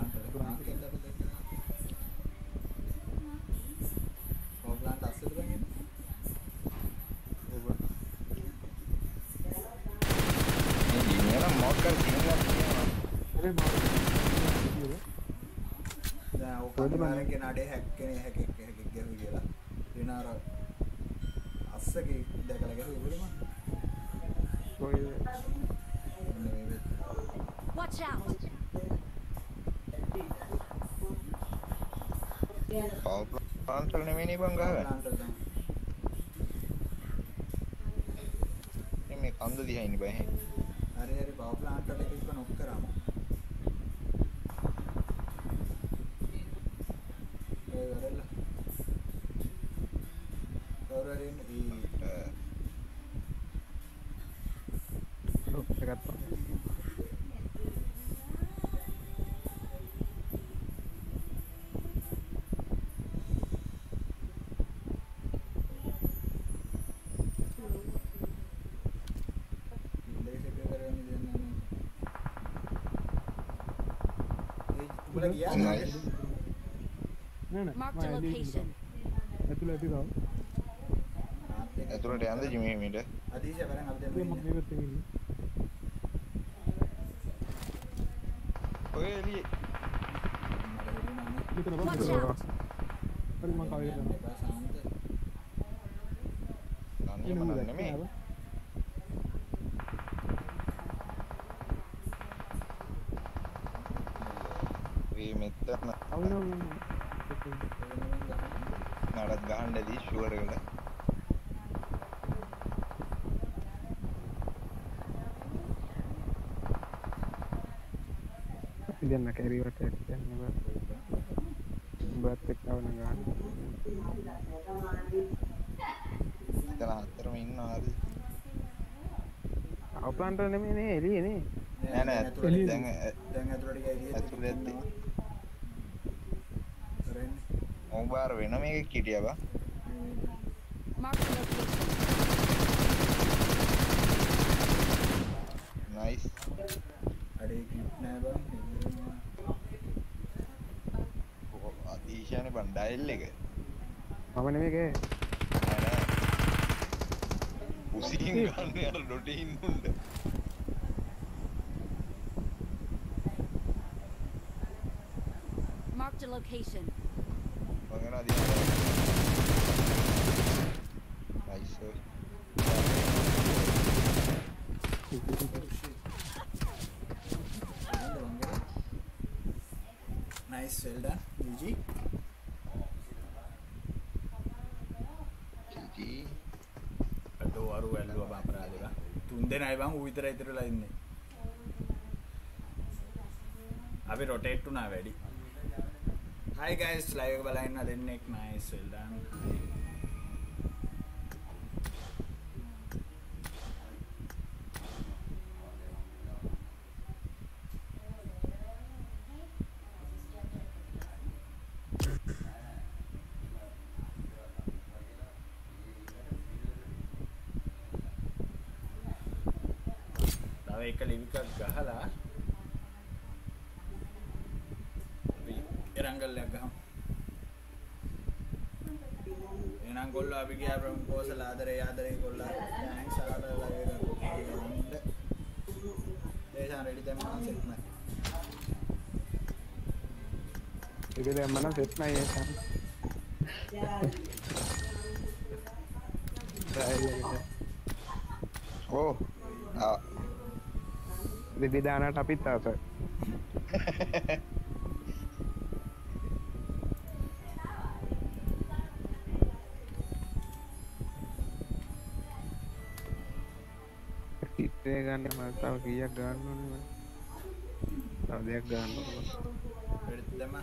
පොප්ලාන්ට් අස්සෙද බං ඉන්නේ නම් මොකක් කර තියෙනවා ඔය මාරු දැන් ඔකද මාරගේ නඩේ හැක්කනේ හැකෙක් ගැහුවේ කියලා දිනාර අස්සගේ දැකලා ගැහුවේ බුදුම ඔය Watch out. පවර් ප්ලාන්ට් වල නෙමෙයි බං ගහගන්න මේ කන්ද දිහා ඉන්නේ බෑ හරි පවර් ප්ලාන්ට් වල එක නොක් කරාම ඒ වරෙල්ල කවුරුහරි ලොක් එකක් නෑ නෑ Marked a location. ඇතුළ ඇති තාම ඇතුළට යන්න ජිමි මීට අදීශ වරන් අපි දැන් මම මේ පැත්තෙන් ඉන්නේ ඔය එළියේ මෙතන බලන්න Watch out. හරි මම කවි කරනවා ගන්නේ මම නෙමෙයි මේ මෙතන අවිනම් නඩත් ගහන්නදී ෂුවර් එකට ඉතින් කැරියට යන්නේ බත් එක්කව නගන්න එතන හතරම ඉන්නවා හරි අවප්ලාන්ට නෙමෙයි නේ එළියේ නේ නෑ නෑ ඇතුළේ දැන් දැන් ඇතුළට ගියා ඇතුළේ ඇත්තේ කරන්නේ මොබාර වෙන මේක කිටියා බා Marked a location. නයිස් අඩේ කිප් නෑ බං අදීශානේ බන් ඩයල් එක මම නෙමෙයි ගේ නෑ නෑ උසින් ගන්න යාර ඩොටේ ඉන්නුන්ද Marked a location. මගෙන අදියා නයිස් ඔය nice well done UG ජී අතෝ අරු වැල්ලුවා බං අපරාධේලා තුන් දෙනයි බං ඌ විතරයි ඉතරලා ඉන්නේ අපි රොටේට් වුණා වැඩි hi guys live එක බලන්න දෙන්නෙක් nice well done තව එක ලිවිකක් ගහලා අපි එරංගල්ලයක් ගහමු එහෙනම් ගොල්ලෝ අපි ගියා ප්‍රොපෝසල් ආදරේ ගොල්ලෝ තෑන්ක්ස් ආදරේ ලයිව් එක දේශාන් රෙඩි දැන් මම සෙට් නෑ ඒක දැන් මම සෙට් නෑ ඒක ඕ ආ විදානට අපිත් ආස කිට්ටේ ගන්න මම තව කීයක් ගන්න ඕනේ තව දෙයක් ගන්න ඕනේ රෙඩි දැම්මා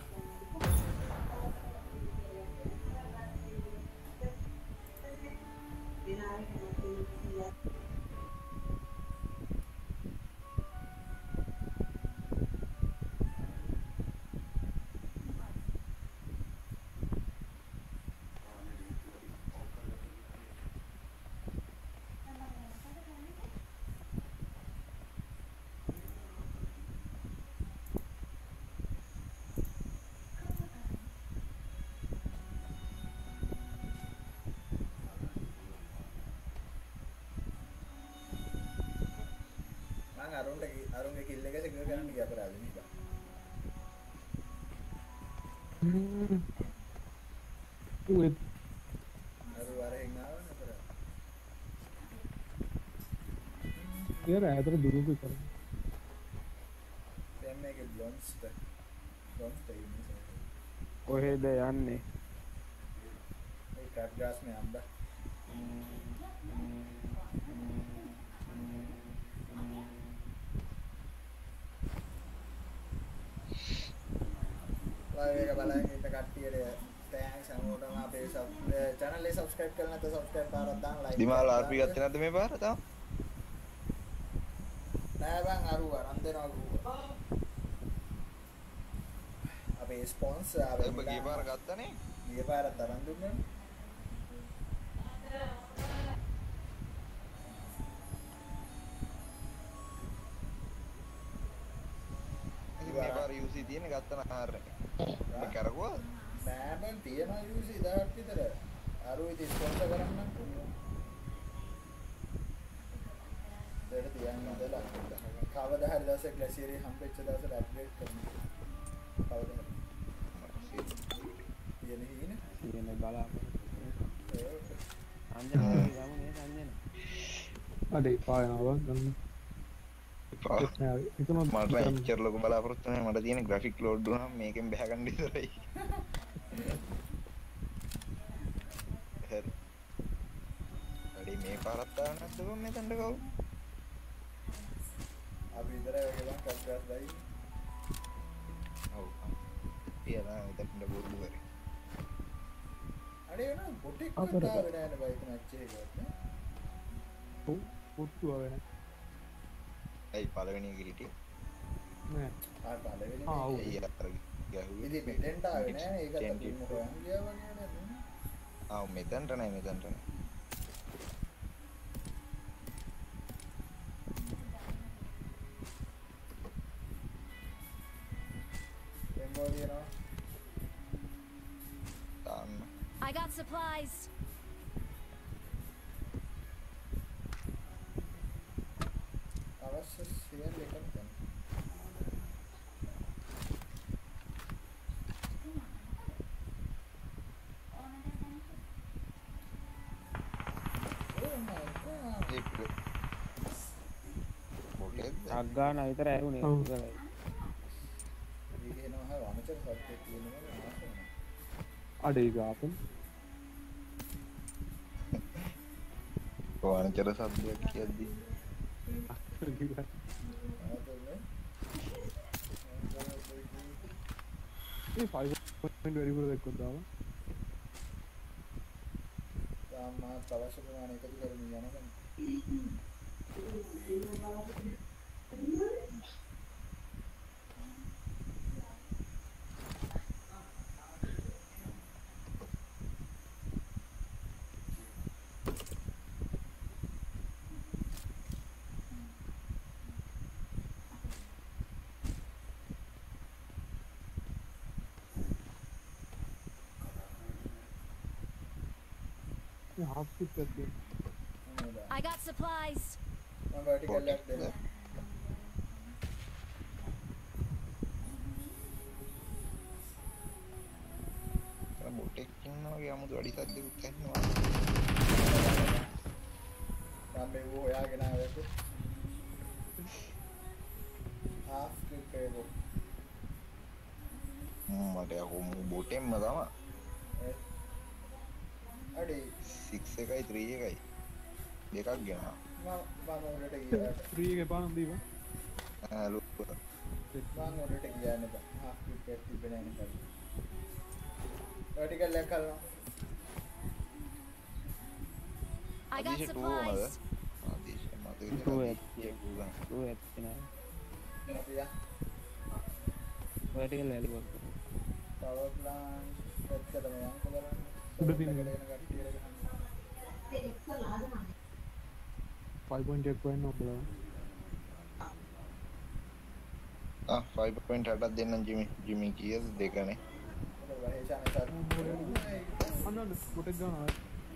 අරුන්ගේ කිල් එක සිගනල් කරන්න ගියා අපරාධ නේ බං with අරු වරෙන් ආවන අපරාධ यार ऐसा दुरुप कर දැන් මේකේ බ්ලොන්ස් ඉන්නේ කොහෙද යන්නේ මේ කට් ග්‍රාස් මේ අම්බා live එක බලන් ඉන්න කට්ටියට thanks හැමෝටම අපේ channel එක subscribe කරලා නැත්නම් subscribe පාරක් දාන්න like දිමාල් ආර්පි ගත්තේ නැද්ද මේ පාර තාම නෑ බං අරුව අරන් දෙනවා කිව්වා අපේ ස්පොන්සර් ඔබ ගිය පාර ගත්තනේ ගිය පාරත් අරන් දුන්නා මේ පාර UC තියෙන ගත්තන ආර එක ඔබ කරගුවා නෑ බං තියනවා යූස් 1000ක් විතර. අර ඉතින් ස්පොන්සර් කරන්න පුළුවන්. දෙන්න තියන්න හදලා. කවදා හරි දවසක් ග්ලැසියරේ හම්බෙච්ච දවසට අප්ඩේට් කරනවා. කවදා හරි. තියෙන හිනේ. තියෙන බලාපොරොත්තු. අන්ජනා ගමු නේ අන්ජනා. අඩේ පායනවා ගන්න. මට එච්චර ලොකු බලාපොරොත්තු නැහැ. මට තියෙන ග්‍රැෆික් ලෝඩ් වුණාම මේකෙන් බහ ගන්න ඉතරයි. හරි. අඩේ මේ පාරත් ආව නැද්ද කොහොම මෙතනට ගව්? අපි ඉතරයි වගේ බං කස්ගස් බයි. ඔව්. පියලා මෙතනට බෝඩ් කරේ. අඩේ නෝ බොටික් කට ආවේ නෑ නේ බයි මැච් එකකට. ඔව් පුට්ටු ආවේ නෑ. ඇයි පළවෙනි එක හිටියේ? නෑ. ආ පළවෙනි ආ ඔව්. ඇයි අර ගැහුවේ? ඉතින් මෙතෙන්ට ආවේ නෑ නේ. ඒකත් අපි හොයන් ගියා වගේ නේද? ආ මෙතනට නෑ මෙතනට නෑ. එම්බෝදියනවා. තාන්න. I got supplies. අවශ්‍ය සියල්ල එකක් ගන්න. අග්ගාන විතර ඇහුනේ ඉතරයි. ඒක එනවා හර අමතර සත්‍යයක් තියෙනවා ආසන්න. අඩේ ගාපන්. වානචර සද්දයක් කියද්දි ඒ 5 වැඩි පුර දෙක්කොත් දාලා. තාම අවශ්‍ය ප්‍රමාණය එකතු කරමින් යනවා. half stick करके I got supplies. මම vertical එකක් දෙන්න. බොටෙක් ඉන්නවා වගේ 아무තු වැඩි සද්දෙකුත් ඇහෙනවා. මම මේ හොයාගෙන ආවේකෝ. half clip එක. මට යකෝ බොටෙම්ම තමයි. අඩේ 6 එකයි 3 එකයි දෙකක් ගෙනා. මම උඩට ගියා. 3 එකේ පාන දීපන්. ලොකු මම උඩට ගියා නේද? half clip එක තිබෙන්නේ නැහැ. vertical එක කරනවා. I got supplies. ආදීශ මතකද? ඌ එක්කනේ. අපි යා vertical එළිය. power plant පැත්තටම යන්න බලන්න. උඩ තියෙන 5.8 වෙන්න අපලා 5.8ක් දෙන්නම් ජිමි කීයද දෙකනේ. අන්න පොටෙක් ගන්නවා.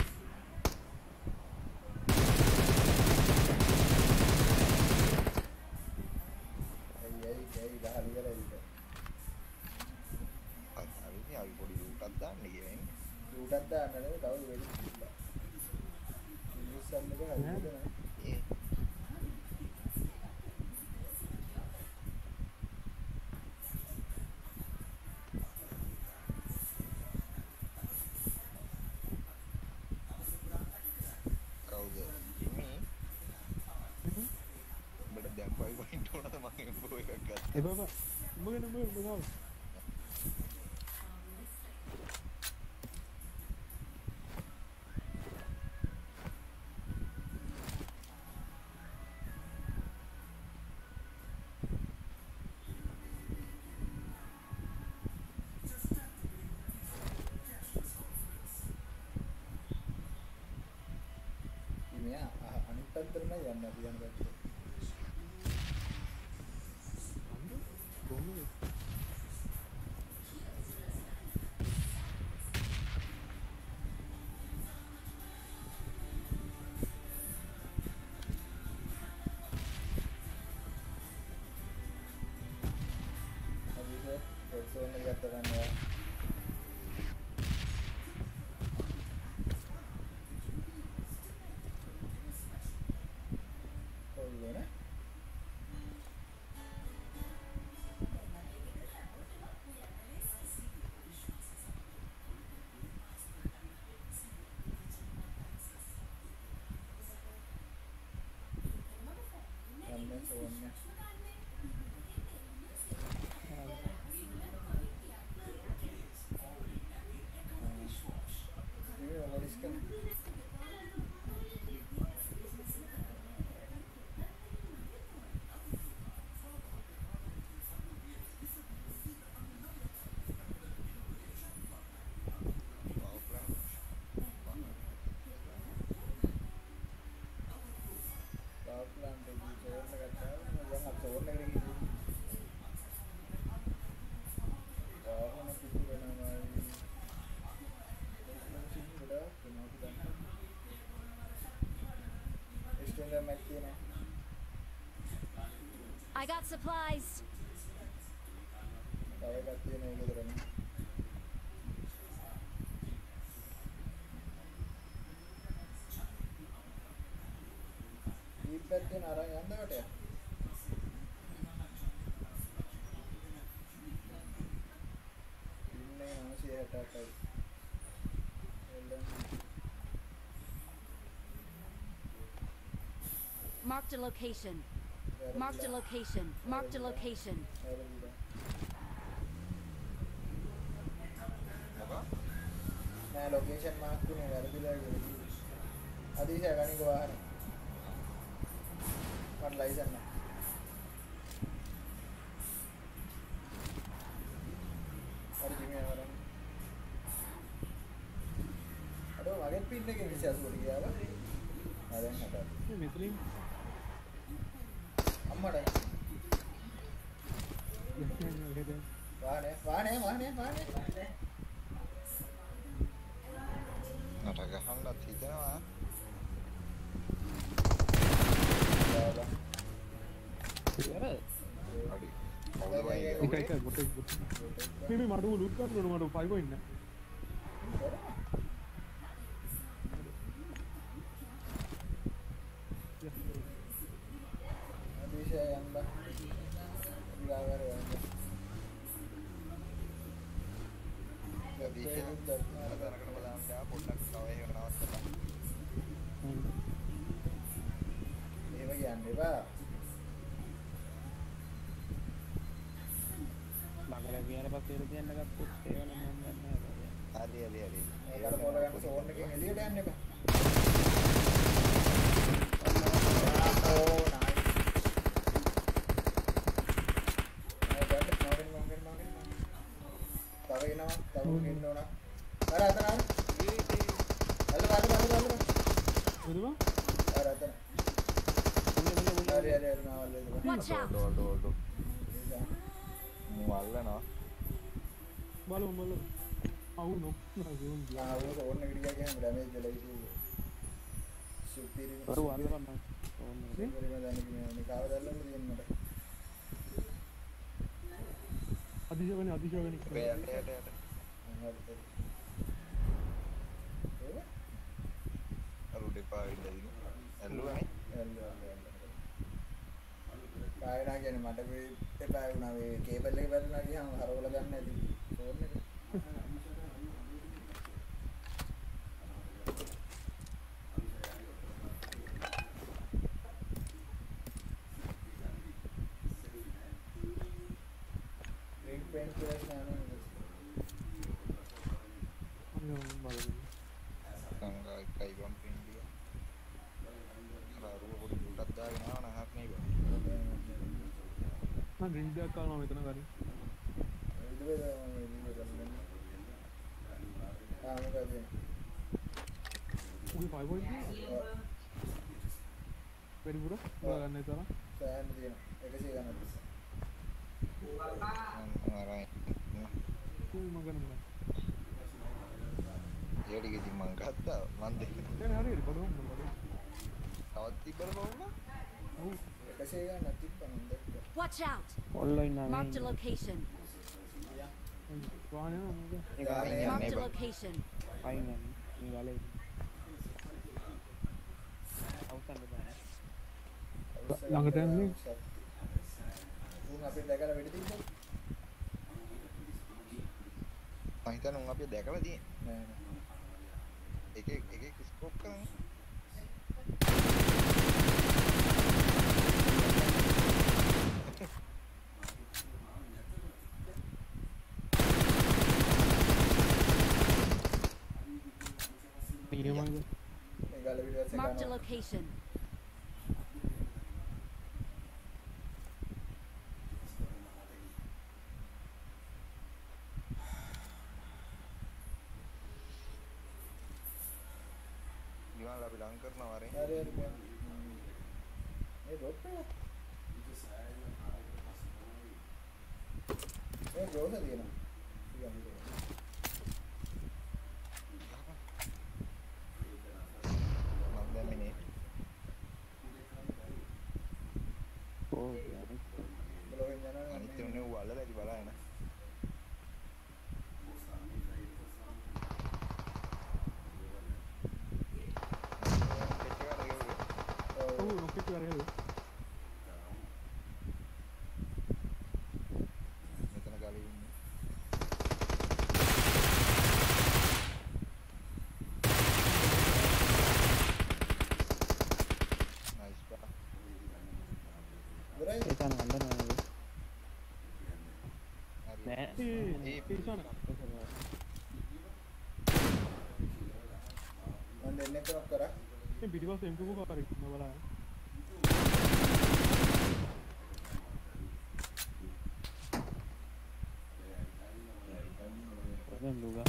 අපි පොඩි ලූටක් දාන්න කියන්නේ. ලූටක් දාන්න නෙවෙයි තව වෙලි තිබ්බා. ඉස්සල්ලක හරියට නෑ. කවුද? ජිමි. බඩ දැන් 5.8 උනද මම එම්බෝ එකක් ගත්තා. ඒ බබා උඹගෙන උඹ අනිත් පැත්තට නෑ යන්න අපි යන පැත්තට. ගන්නවා. කොල්ලනේ. Amne soalnya. Ini menuliskan. I got supplies. Marked a location. Marked a location. Marked a location. Nah, location mark tu ni වැරදිලා ගිහින්. අදීශය ගණික වාහනේ. මට ලයිසන් නැහැ. හරි ජිමේ වරන්. අර වගේ පින් එකේ 28 කොට ගියාලා. ආ දැන් හට. මේ මෙතනින් අම්මට. වාහනේ. මට ගහන්නත් හිතෙනවා. හරි. එක ගොටේ මේ මඩුව ලුට් කරන්න ඕන මඩුව 5 point නෑ. අදීශය යන්න. ඉලාවර යන්න. අදීශය අරකට බලන්න යා පොඩ්ඩක් තව එහෙම නවත්තලා. එහෙම කියන්න එපා. ළඟට ගියාට පස්සේ ඉර තියන්න ගත්තොත් ඒවල මම දන්නේ නැහැ. හරි. ඒකට මොළ ගන්න සෝන් එකෙන් එළියට යන්න එපා. Oh nice. තව ගෙන්න ඕන. අර අතන. එනවා අර අතන. හරි මාවල් වෙනවා. Watch out. ඩෝල්. මුවල්ලනවා. බලමු. අවු නෝ zoom ආ ඒක ඕන එකට ගියා කියහම ඩැමේජ් වෙලා ඉතියි. සුපිරි. අර වල්ලන්න ඕනේ. සුපිරිම දැනගෙන මේ කාව දැල්ලන්න තියෙන මට. අදිශවනේ යට. හරි. අරු දෙපා ඉඳලා ඇල්ලුවානේ. කායනා කියන්නේ මට මේ එපා වුණා මේ කේබල් එක වැදුනා ගියාම හරවල ගන්න ඇති ෆෝන් එක. රින් පෙන් කියලා නෑ සංගා එකයි වම් පින්දිය. අර පොඩි දුටක් දාගෙන ආවන හක් නේ බා. මම රින්ග් දෙකක් කරනවා මෙතන ගන්න. උගේ 5 point වැඩි පුර ගන්න ඉතන සෑහෙන තියෙනවා 100 ගන්න තිස්ස මගන්න ඒටික ඉතින් මං ගත්තා මන් දෙන්න දැන් හරියට බලමු බලමු තවත් තිබ්බල බලන්න ඔව් 100 ගන්න තිබ්බා මම දැක්කා Watch out. ඔන්ලයින් නම් Marked a location. වාහනේ නේද? Marked a location. පයින් යන්නේ. මේ ගලේ. අවසන් බෑ. ළඟට යන්නේ. උන් අපිට දැකලා වෙඩි තිබ්බොත් මම හිතන්නේ උන් අපි දැකලා තියෙන්නේ. එක ස්කෝප් කරන්නේ. Marked a location. Dimal අපි ලං කරනවා වරේ. හරි මේ ඩොට් එක ඒ ගෝස දිනන මම දැන් මිනේ. ඕ බලවෙන් යනවා අනිත් උනේ වල දැඩි බලන්න. ඔව් නොකිට කරේ. මෙතන ගලේ ඉන්නේ. නයිස් බා. ඉවරයි ඒකන හඳනවා නේද? හරි. නෑ. ඒ පිසන. මම දෙන්නේ කරක් කරා මේ පිටිපස්ස M2 කාරේ ඉන්න බලන්න. දැන් ලුගා.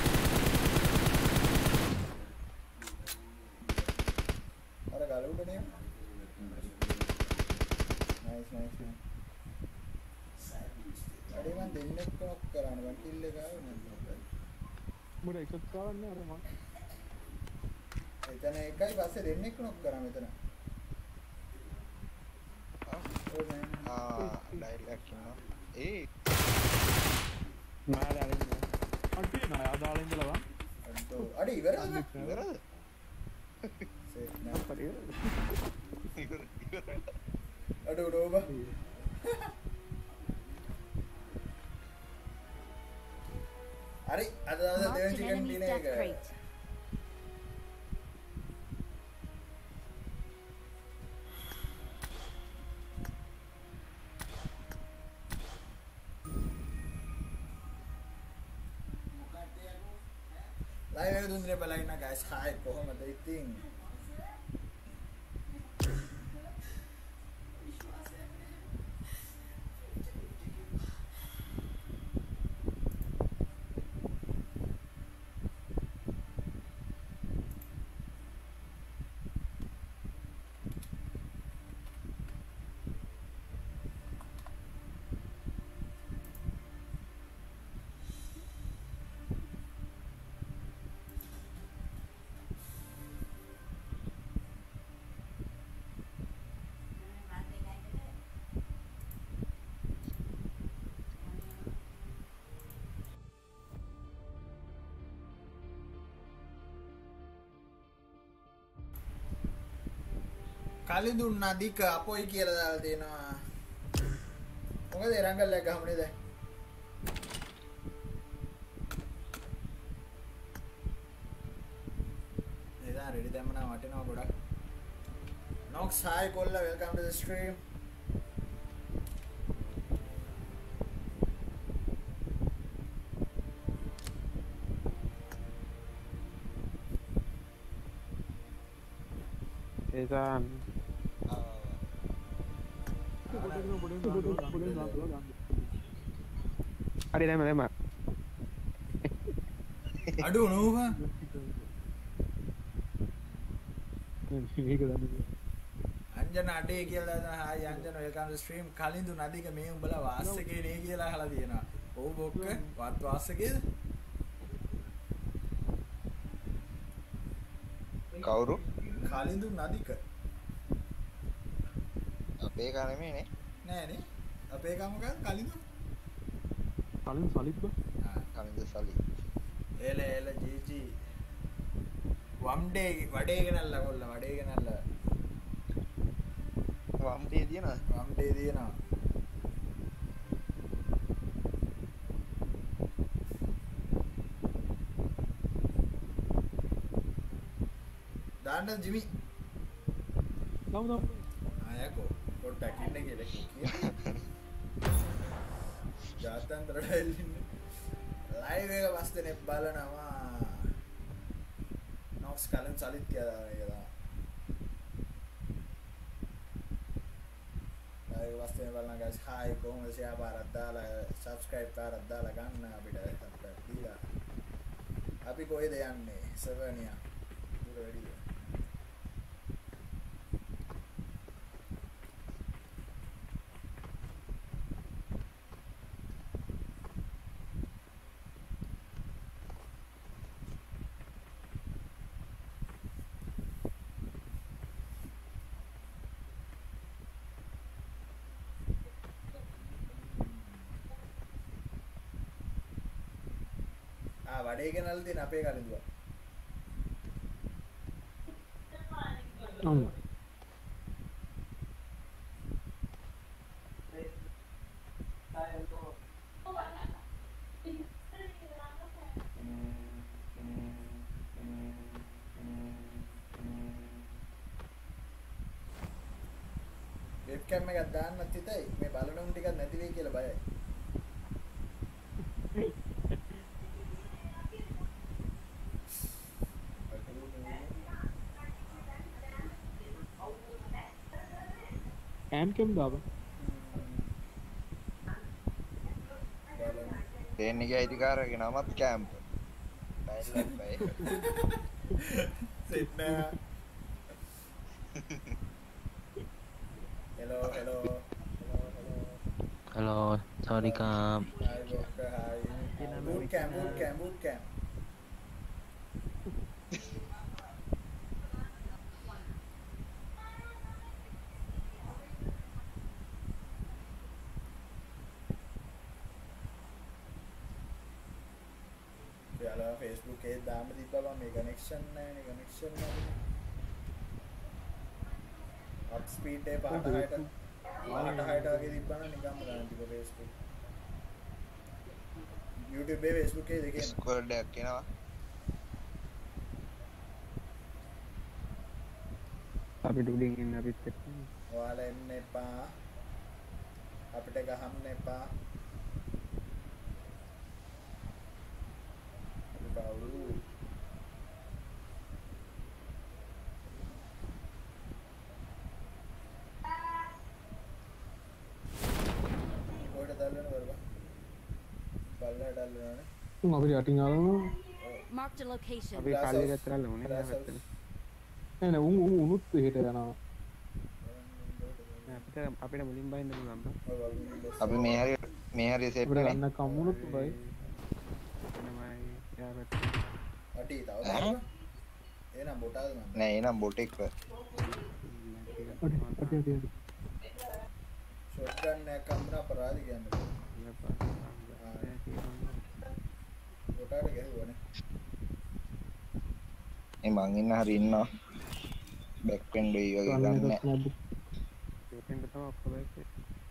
අර ගල උඩනේ නයිස් අඩේ මම දෙන්නේ කරක් කරානේ මම කිල් එක ආවේ නේද මුඩ එකක් ගන්න අර මම එතන එකයි පස්සේ දෙන්නේ නොක් කරා මෙතන ඩයිලොග් කියනවා. ඒ මාර අරින්න. අටි නෑ ආදාලා ඉඳලා වා. අඩේ ඉවරද ඉවරද? සේක් නෑ පරිය. ඉවර. අඩේ උඩ බා හරි අද Marked දෙවෙනි an chicken enemy's dinner death එක crate. ලයිව් එක දුන්නේ බලන්න guys hi කොහමද ඉතින් කලිදුන් නදික අපොයි කියලා දාලා තියෙනවා. මොකද එරංගල් එක ගහමුනේ දැන්. එදා රෙඩි දැම්ම නම් වටිනවා ගොඩක්. Nox hi කොල්ලා welcome to the stream. ඒසන් හරි දැම අඩු නෝවා මේක දන්නේ. අංජන අඩේ කියලා දාන hi Anjana welcome to the stream. කලින්දු නදික මේ උඹලා වාස්සකේ නේ කියලා අහලා තියෙනවා. ඔව් බොක්ක වත් වාස්සකේද? කවුරු? කලින්දු නදික අපේ කා නෙමෙයි නේ. නෑ නේ අපේ කම කලින්දු කලින් සලිත් බා. කමින්ද සලි එල ජීජී වම්ඩේ වඩේ ගෙනල්ලා කොල්ලා වඩේ ගෙනල්ලා වම්ඩේ තියනවා වම්ඩේ තියෙනවා දාන්න ජිමි නමුත් ආයකෝ පොඩ්ඩක් ඉන්න කියලා කිව්වා ජාතන්තරට එල්ලින්නේ ලයිව් එක පස්සේ බලනවා නොක්ස් කලින් සලිත් කියලා නේද ලයිව් පස්සේ බලනවා guys hi කොහොමද ෂෙයා පාරක් දාලා subscribe පාරක් දාලා ගන්න අපිට subscribe දීලා අපි කොහෙද යන්නේ සර්වනියා දුර වැඩිද වඩේ ගෙනල්ලා තියෙන අපේ කලින්දුවා වෙබ්කෑම් එකක් දාන්නත් හිතයි මේ බලන උන් ටිකක් නැති වෙයි කියලා බයයි කැම් දාව දෙන්නගේ අයිතිකාරගේ නමත් කැම්ප් සිට්නා hello sorry kak hi Boka hi boot camp याला Facebook के दाम दीपा में कनेक्शन नहीं अब स्पीड है पाटा हाइट आगे दीपा ना निकाम रहा है दीपा Facebook YouTube पे Facebook के देखे स्क्वाड डैक के ना අපි ඩුඩින් ඉන්න අපිත් එක්ක ඔයාලා එන්න එපා අපිට ගහන්න එපා බවු කොහෙද දාන්න බරබා බල්ලා දාන්න අපිට යටින් ආවම Marked a location. අපි කල්ලි ගත්තා ලමුනේ පැත්තට නෑ උනුත් එහෙට යනවා අපිට මුලින් බයින්න පුළුවන් බං අපි මේ හරිය සෙට් අපිට ගන්න කමුණුත් බයි නමයි යාකට අටි තව එනම් බොටාද මම නෑ එනම් බොටෙක් අටි ෂොට්ගන් එක කම්බුනා අපරාධ කියන්නේ බොටාට ගැහුවනේ මේ මං ඉන්න හරි ඉන්නවා බෑක් වෙන්ඩෝ ඒ වගේ ගන්න නෑ දෙකෙන් තමයි ඔක්කොම එකේ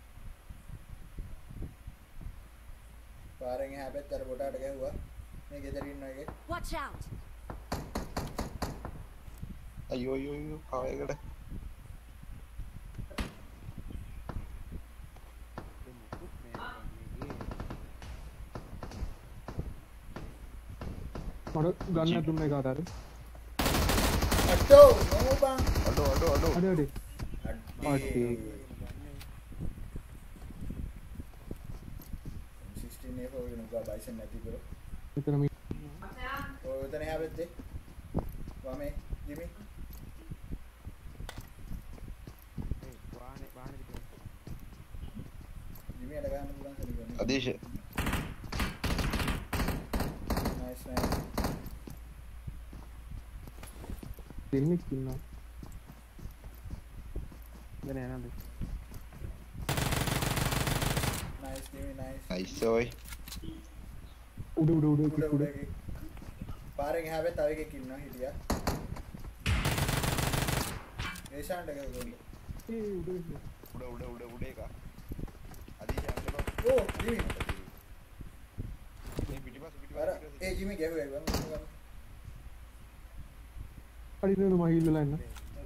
පාරෙන් එහා පැත්තට බොටාට ගැහුවා මේ ගෙදර ඉන්න එකේ Watch out. අයියෝ කායකට මට ගන්න දුන්න එක අතර අටෝ නෝබන් අඩෝ අඩේ අටි අටි 16 එක වගේ නුගා බයිසන් නැති බරෝ මෙතන මේ ඔය උතන එහා පැත්තේ වමේ ජිමි වාහනේ ජිමියට ගන්න පුළුවන් සනිකෝනේ අදීශ නයිස් දෙන්නෙක් ඉන්නවා දැන් යනද නයිස් ජිමි නයිස් නයිස් ඔයි උඩ පාරෙන් හැබැයි තව එකෙක් ඉන්නවා හිටියා. ඒෂාන්ට ගහගන්න. උඩ එක. අදීෂ යන්න බා. ඕ ජිමි. මේ පිටිපස්ස අර ඒ ජිමි ගැහුවා ගන්න. අඩිනු මහිල් වෙලා ඉන්න.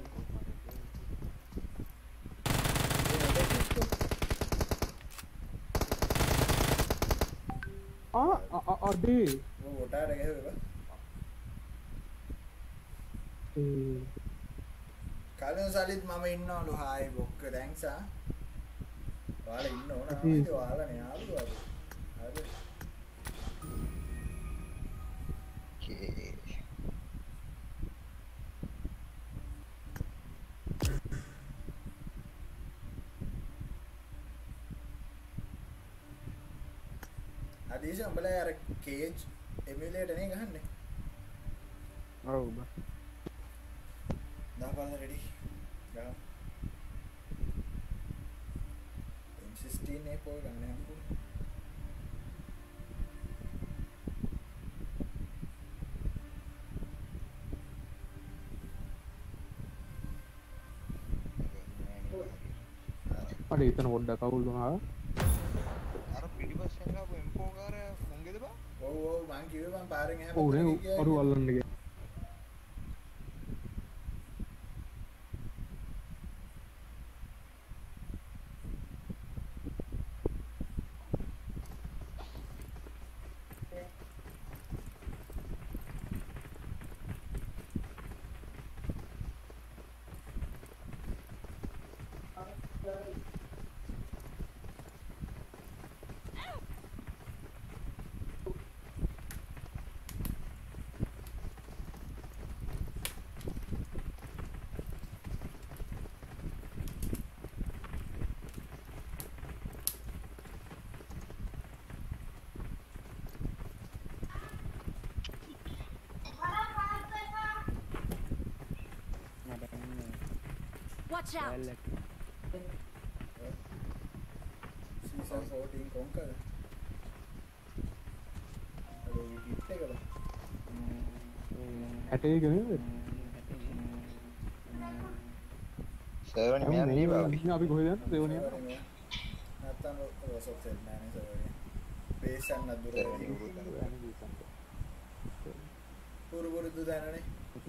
අඩේ ඔටාට ගැහුවා. කාලෙන් සලිත් මම ඉන්නවලු හායි බොක්ක තැන්ක්ස් ආ. ඔයාලා ඉන්න ඕන නේද? ඔයාලා නේ ආවද? හරි. අදීෂ උඹලා අර කේජ් එමුලේටර් නේ ගහන්නේ. ඔව් බා. දාපල්ලා රෙඩි. ගහ. M16 නේ පොල් ගන්න හම්බුනේ. අඩේ එතන පොඩ්ඩක් අවුල් වුණා. අර පිටිපස්සෙන් ආපු M4 කාරය උංගෙද බා? ඔව් මං කිව්වේ මං පාරෙන් එහා ඔව් නේ අරු අල්ලන්න ගියා. Watch out! Season 14 conquer. Hello, hit එක බා. ඇටේ ගනේ. සර්වර් එක යන්නේ බා අපි. අපි කොහෙද යන්නේ? සර්වර් එක. නැත්තම් රොසොත් සෙට් නෑනේ සර්වර් එක. බේස් යන්න දුර වෙයි. පුරු දුදානනේ.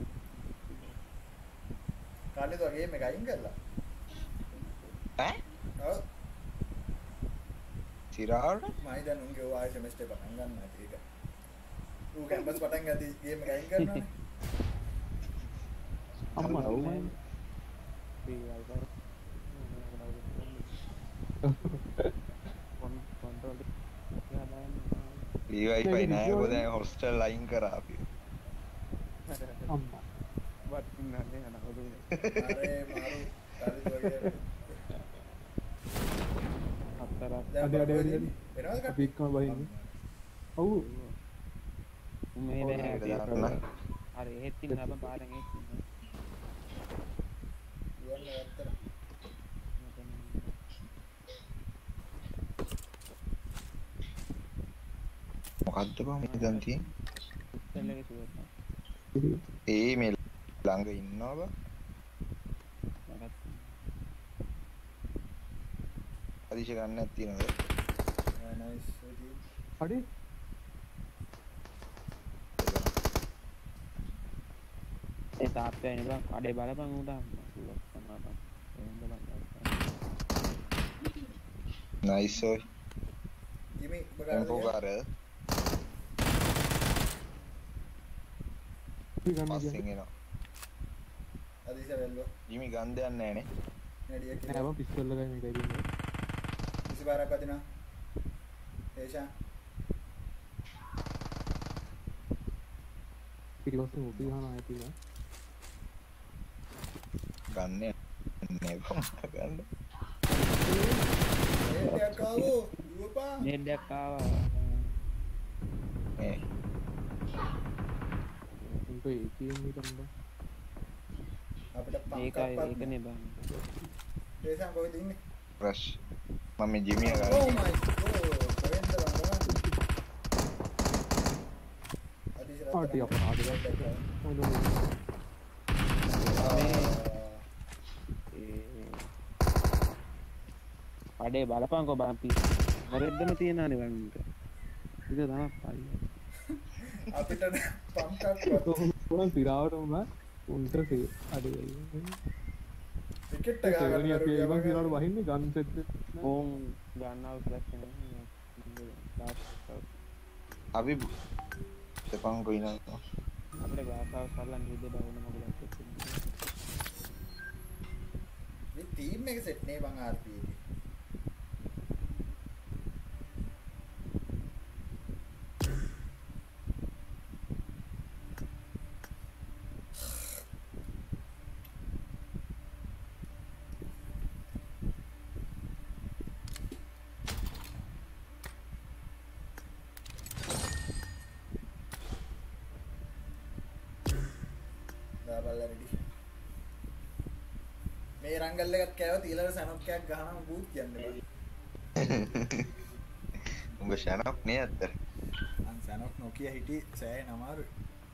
කාලේ તો ගේම් එක අයින් කරලා. ඈ? ඔව්. සිරාවට? මම දැන් උන්ගේ ඔය සෙමෙස්ටර් පටන් ගන්නවා ඒක. ඌ කැම්පස් පටන් ගත්තී ගේම් එක අයින් කරනවානේ. අම්මා ඔව් මම. free wifi නෑ මොකද හොස්ටල් අයින් කරා අපි. අම්මා වත් ඉන්නන්නේ අනවලු. අරේ මාරු කාලේ તો වගේ. අඩේ වෙනවද අපි එක්කම බහින්නේ. ඔව් මේ නෑ අර එහෙත් ඉන්න අප පාරෙන් එහෙත් ඉන්න. යන්න ඇත්තට. මොකද්ද බං මේ දැන් තියෙන්නේ? ඉස්සෙල්ලගේ සුවපත්. ඒ මේ ළඟ ඉන්නවා බං. අදිශ ගන්නක් තියෙනවද? නයිස් වෙදී. අඩේ ඒ තාප්පේ නේ බං අඩේ බලපන් උඩ නයිස් ඔය. ජිමි M4 කාරය ගන්න පස්සෙන් එනවා. අදීස වෙල්ලෝ. ජිමි ගන් දෙයක් නැහැ නේ. නඩියක් නෑ මම පිස්තල් එකයි මේකයි දෙන්නේ. කිසි බාරක් වදිනා. ඒෂා. පිටිපස්සේ මොකද ගහන ආයෙත් ඉන්න. ගන්න නෑ බං ගන්න. ඒකක් ආවෝ. දුවපා. නෙඩ්ඩක් ආවා. මේ උන්ට ඒ කියන්නේ තමයි. අපිට ඒකයි ඒකනේ බං. ඒෂා කොහෙද ඉන්නේ? රෂ් මම මේ ජිමිය Oh ගන්න. my god. කොහෙන්ද බං? ආටි අපරාධයක්. අඩේ බලපංකෝ බලපි මරෙද්දම තියෙනනේ වන්ට ඉත තමයි පයි අපිට පම්කක් උන් තිරාවට උනා උන්ට සේ අඩේ ටිකට් එක අපි ගන්න තිරාවට වහින්නේ ගන් සෙට් ඕම් ගන්නාව ෆ්ලැෂ් අපි දෙපංකෝ ඉනවා අපේ ගාසාව සල්ලන් විදිහට වුණ මොකද මේ ටීම් එක සෙට් නේ බං RP එකේ මේ රංගල් එකක් කෑවොත් ඊළඟ සනොක්කයක් ගහනම බූත් කියන්නේ බං. උඹ ෂනක් නේ අත්තර. අන් සනොක් නොකිය හිටි සෑහෙන අමාරුයි.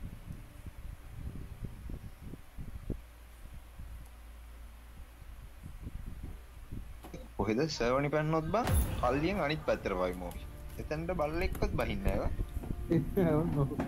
කොහෙද සර්වනි පැන්නොත් බං කල්ලියෙන් අනිත් පැත්තට වයිමෝ. එතනට බල්ලෙක්වත් බහින්නේ නැහැ.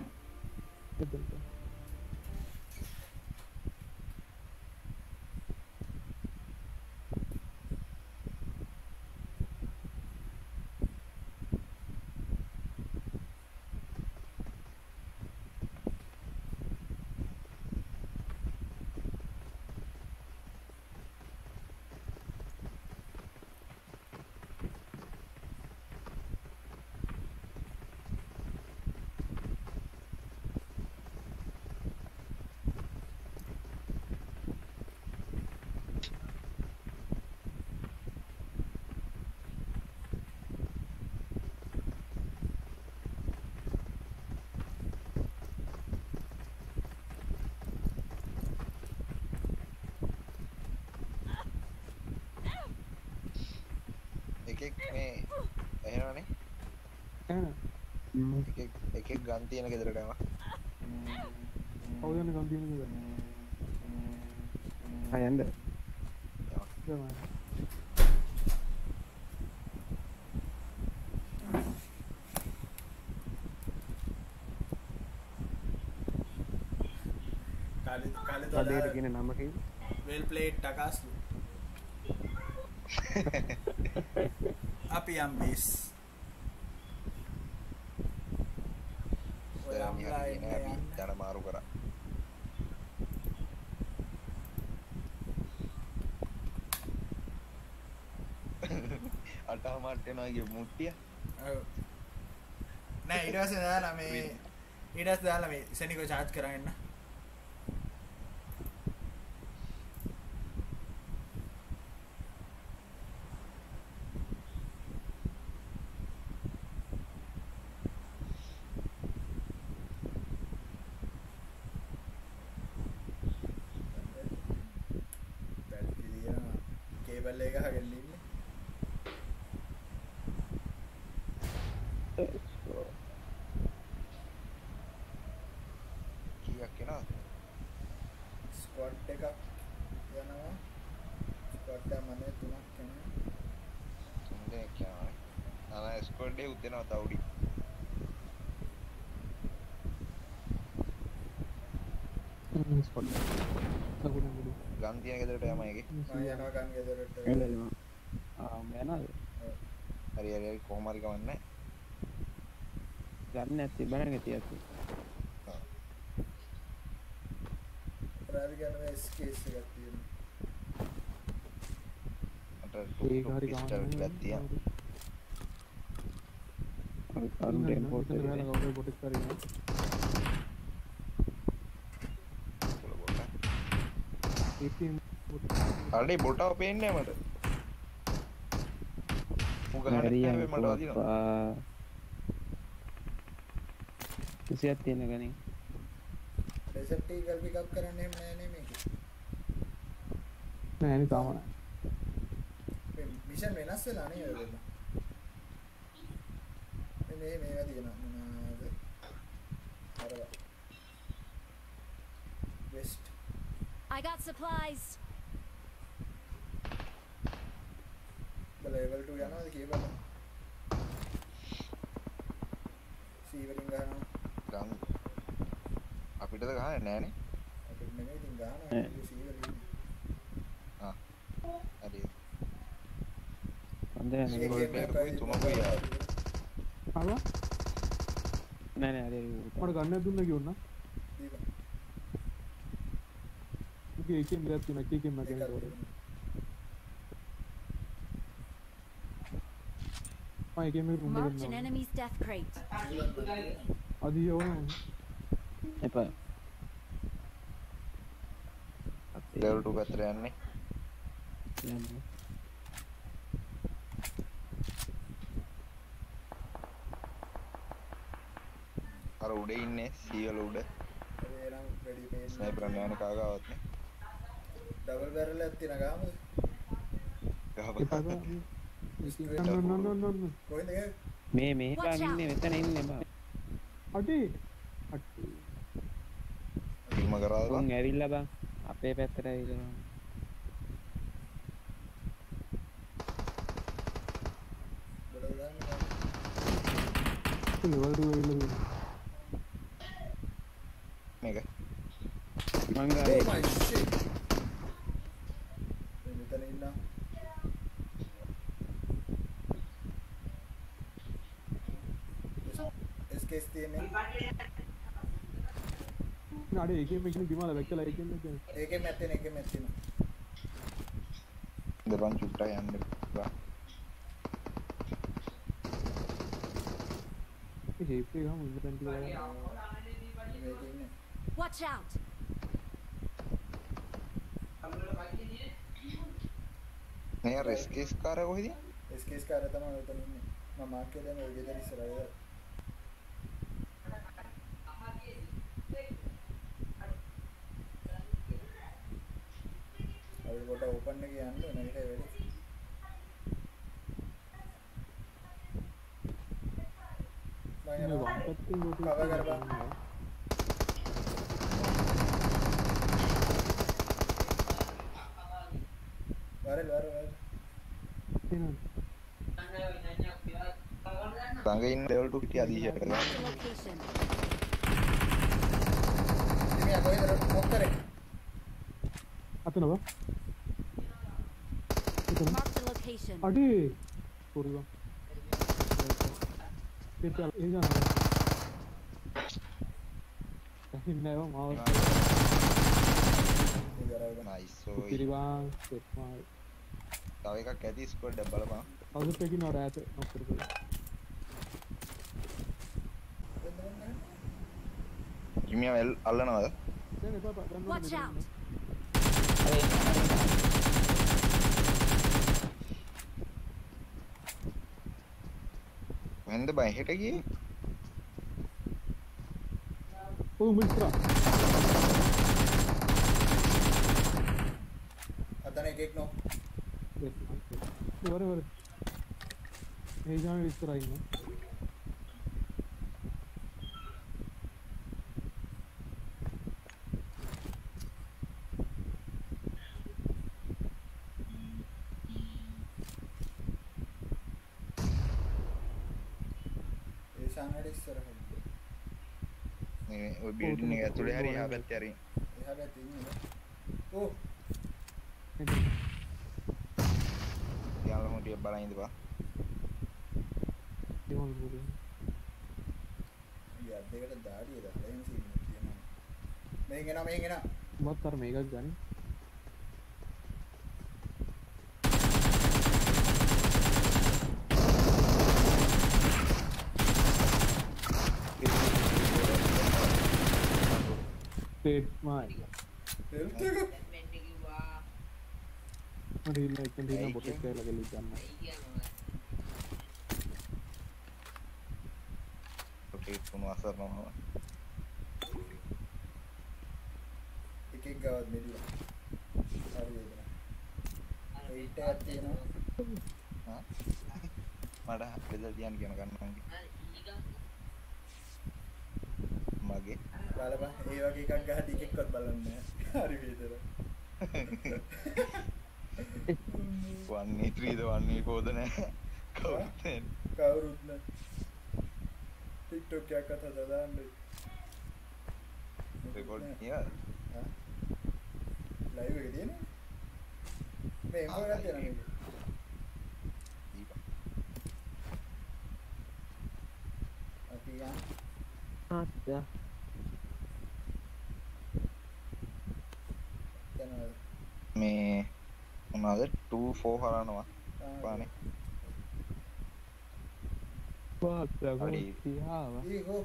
එකෙක් මේ එහෙනවනේ එකෙක් ගන් තියෙන ගෙදරට යනවා කවුද යන්නේ ගන් තියෙන ගෙදර යන්න කාලේ කියන නම කිව්ව well played ටකාස්ලු අපි යම් බීස් යන මාරු කරා අටහ මට්ටෙනගේ මුට්ටිය නෑ ඊට පස්සේ දාලා මේ ඊට පස්සේ දාලා මේ සෙනිකෝ charge කරගෙන උදේනවා තවුඩි ගන් තියෙන ගෙදරට යම එකේ යනවා ගන් ගෙදරට යනවාද හරි හරි කොහොම හරි ගමන්නේ ගන්න නැති බණක තියතු රාවි ගන්න ස්කේස් එකක් තියෙනවා අර ඒක හරි ගමන්නේ අරුන් ටෙම්පෝට් එක ගාලා කවුරු පොටික් කරගෙන අනේ බොටව පේන්නේ මට මුග ගන්න හැබැයි මට වදිනවා කිසියක් තියෙන ගණන් ඩෙසර්ට් එක පික් අප් කරන්න එහෙම නෑ නේ මේක නෑ නේ තාම නෑ මිෂන් වෙනස් වෙලා නේ ඔය දෙන්න මේවා තියෙනවා මොනවාද අරවා I got supplies. level 2 යනවාද කියලා සීවරින් ගහනවා ගන්න අපිටද ගහන්නේ නෑනේ අපිට නෙමෙයි ඉතින් ගහනවා සීවරින් හරි අන්දේ නේ තුනකුයි ආවා නෑ නෑ අර මට ගන්න දුන්නා කියොන්න ඉතින් ඒකෙන් ගත්ත තුනක් එකෙන් මගෙන් තෝරේ Marked an enemy's death crate. Adi yawna. Epa. level 2 පැත්තට යන්නේ. යන්නේ. අර උඩ ඉන්නේ සීවල උඩ. එනම් රෙඩි පේස් ස්නයිපර් යන්නේ කාගාවත් නේ. ඩබල් බැරල් එකක් තියන ගාමද? ගහපන්. No. කොහෙන්ද ගියේ? මේ බං ඉන්නේ මෙතන ඉන්නේ බං. අඩි. කිම කරාද බං? උන් ඇවිල්ලා බං අපේ පැත්තට ඇවිල්ලා. බඩ දාන්න. level 2 ඇවිල්ලා. මේක. මං Oh ගාවේ my shit. මෙතන ඉන්න. SKS තියෙන්නේ. අඩි ඒකෙන් මේකෙන් දිමාල වැක්කලා ඒකෙන් කියන්නේ. ඒකෙන් මැත්තේ ඒකෙන් මැත්තේ. දෙපන් චුට්ටක් යන්න බා. ඒ හේපේ ගම ඉන්න තැන් ටික Watch out. මේ රෙස්කේස් කාරය කොහෙද? SKS කාර්ය තමයි උතන ඉන්නේ. මම මාක් කියලා මේ ගෙදර ඉස්සරහට. අපි කොට ඕපන් එක යන්න ඕනේ ඒකයි වැඩි. මේ වම් පැත්තෙන් ගොඩ කව කරපන්. වරල්. තියෙනවා. ළඟ ඉන්න level 2 පිටිය අදීශය කරගන්න. Marked a location. ඉතින් කොහෙද මොකක්ද? අතන බා. Marked a location. අඩි. sorry බා. පිටල් ඒ ගන්න. ඉන්නේ මාව. nice ඔයි. පිරිවා සෙට් මායි. තව එකක් ඇති ස්කෝඩ් එක බලපන්. අවුත් එකකින් නෝ රෑත නොකර කරලා. කිමියා අල්ලනවද? දැන් එපා දැන් Watch out. වෙන්ද බයි හෙට ගියේ? ඔව් මිත්‍රා. අතන එකෙක් නෝ. වර. ඒ ජාන ඉස්සරහා ඉන්න. ඒ ශානට ඉස්සරහට. මේ ඔය බිල්ඩින් එක ඇතුලේ හරි එහා පැත්තේ හරි. එහා පැත්තේ ඉන්නේ. ඕ යාළුවා හොටිය බලන් ඉඳපන්. දිමල් බුදේ. යා දෙකට දාඩිය දාලා එහෙම සීන් එකක් තියෙනවා. මෙහෙන් එනවා. මත් අර මේකක් ගන්න. Dead my. Mari like and bot එක ලගලි ගන්න. ඔකේ තුන අසරනවා. එකෙක් ගාවත් මෙඩියා. හරි වේදනා. ඒට එකක් තියෙනවා. හා මඩ බෙදලා තියන්න කියන ගන්නම්. මගේ බලපන් ඒ වගේ එකක් ගහලා ටිකෙක්වත් බලන්නේ නැහැ. හරි වේදනා. 1E3 ද 1E4 ද නැහැ. කවුරුත් නැහැ. කවුරුත් නැහැ. TikTok එකක් අතට දාන්නේ. රෙකෝඩ් නියද? ලයිව් එකේ තියෙන්නේ. මේ එම්බෝ එකක් තියෙනවා මේක. අපි යන්. ආච්චා. මේ මොනවාද 2-4 හරනවා. පානේ. වාත්‍යා කොටියාව. ඊගෝ.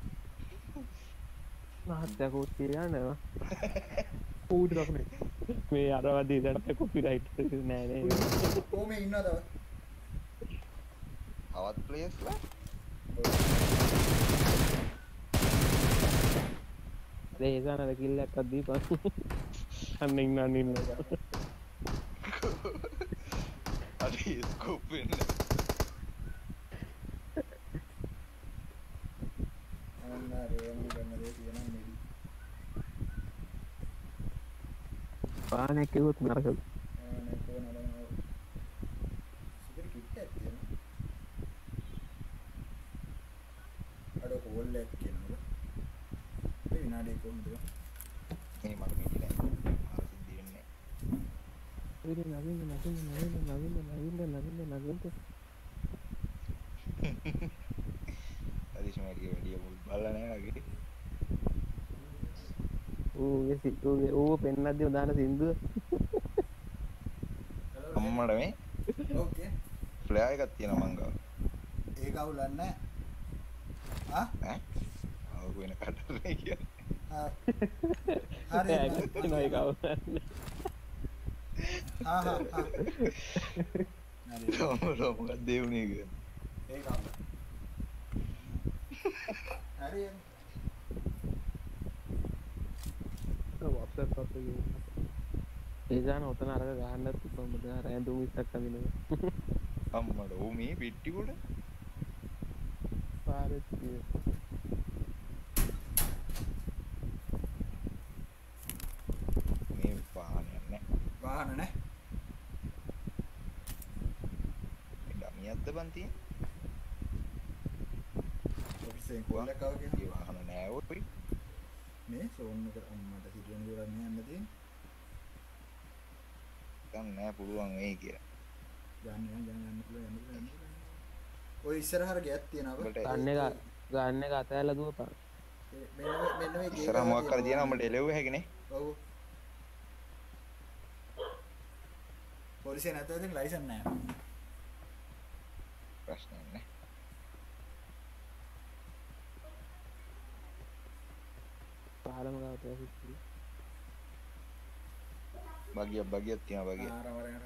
වාත්‍යා කොටියා නේද? ඌට රකනේ. මේ අරවදී දැන් කොපිරයිට් නෑ නේ. කොහොමද ඉන්නවද? තවත් ප්ලේයර්ස්ලා රේසනද කිල් එකක් දීපන්. අන්න ඉන්න අඩි ස්කෝප් වෙන්න පානක් කිව්වොත් නරකද? අඩෝ කෝල් එකක් කියනවා. මේ විනාඩිය කොහොමද? මේ මට මෙඩි නෑ. මාර සිද්ධ වෙන්නේ. නවින්න. අදිශමගේ වැඩිය මුල් බලලා නෑ වගේ. ඌ පෙන්නද්දි උදාන සින්දුව. අම්මට මේ ඕකේ. ෆ්ලෑර් එකක් තියෙනවා මං ගාව. ඒක අවුලන්නේ ආ ඈ? ආව වෙන කඩරේ කියන්නේ. හරි නයි කවුද? මොකක්ද දෙවුනේ කියන්නේ. ඒක අවුල. හරි WhatsApp එකේ ඒජාන උතන අරක ගහන්නත් කොහොමද රෑන්ඩම් 20ක් අදිනවා. අම්මට ඌ මේ පිටි උඩ පාරෙත් මේ වාහනයක් නෑ. වාහන නෑ. ඩමියක්ද බන් තියෙන්නේ? ඔෆිස් එකේ කෝල් එකක් ආව ඒ කියනවා. වාහන නෑ ඔයි. මේ ෆෝන් එක අම්මට සිටින දේවල් මේ යන්න තියෙන්නේ. දැන් නෑ පුළුවන් වෙයි කියලා. යන්න පුළුවන්. ඔය ඉස්සරහට ගියක් තියෙනවා. ගන්න එක අතෑරලා දුවපන්. මෙන්න මේ ගේ ඉස්සරහ මොකක් කර දියනවා මට එළෙව්ව හැකිනේ. ඔව්. පොලිසිය නැත්නම් ඉතින් ලයිසන් නැහැ. ප්‍රශ්නයක් නෑ. පහලම ගාව ට්‍රැෆික් බගියක් තියෙනවා බගිය.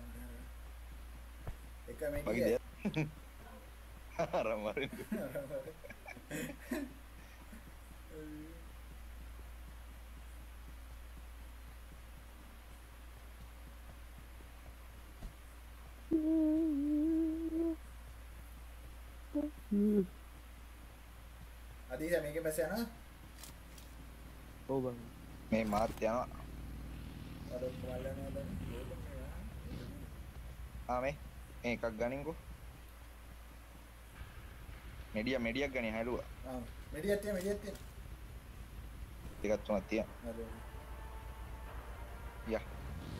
එක මේ බගි දෙයක්. අරමරින්. අදීස මේකෙන් පස්සේ යනවා. ඔව් බං. මේ මාත් යනවා. අර කොල්ලනේ දැන්. මේ එකක් ගනින්කෝ. මෙඩියක් ගනින් හැලුවා. මෙඩියක් තියෙන. දෙකක් තුනක් තියෙනවා. හරි. යා.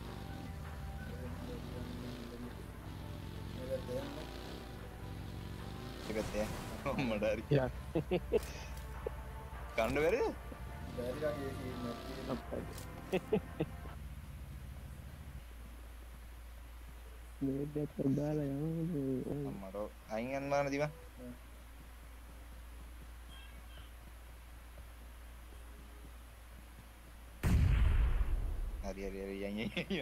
දෙකක් තියෙනවා. මඩ හරි. යා. කන්න බැරිද? බැරිලා ගියේ මේ දෙයක් දාලා යනවා. අම්මට අයින් යන්න බාන දිවා. හරි යන්නේ.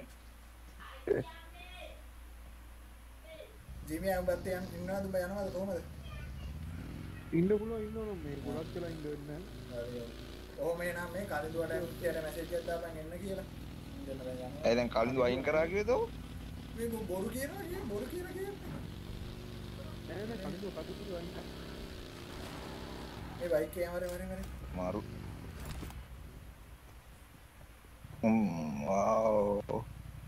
ජිමි අම්බත් ඉන්නවද උඹ යනවද කොහමද? ඉන්න පුළුවන් ඉන්නවනම් මේ ගොඩක් වෙලා ඉන්න වෙන්නේ නැහැ. හරි. ඔහොම එනම් මේ කලින්දුවට උත්තරේ මැසේජ් එකක් දාපන් එන්න කියලා. ඉන්න දැන් යනවා. ඇයි දැන් කලින්දු අයින් කරා කිව්වද ඔව්? මේ බොරු කියනවා කියන්නේ. නෑ නෑ කලින්දු කටුතු වයින්. මේ බයික් එකේ වරේ. මාරු. wow.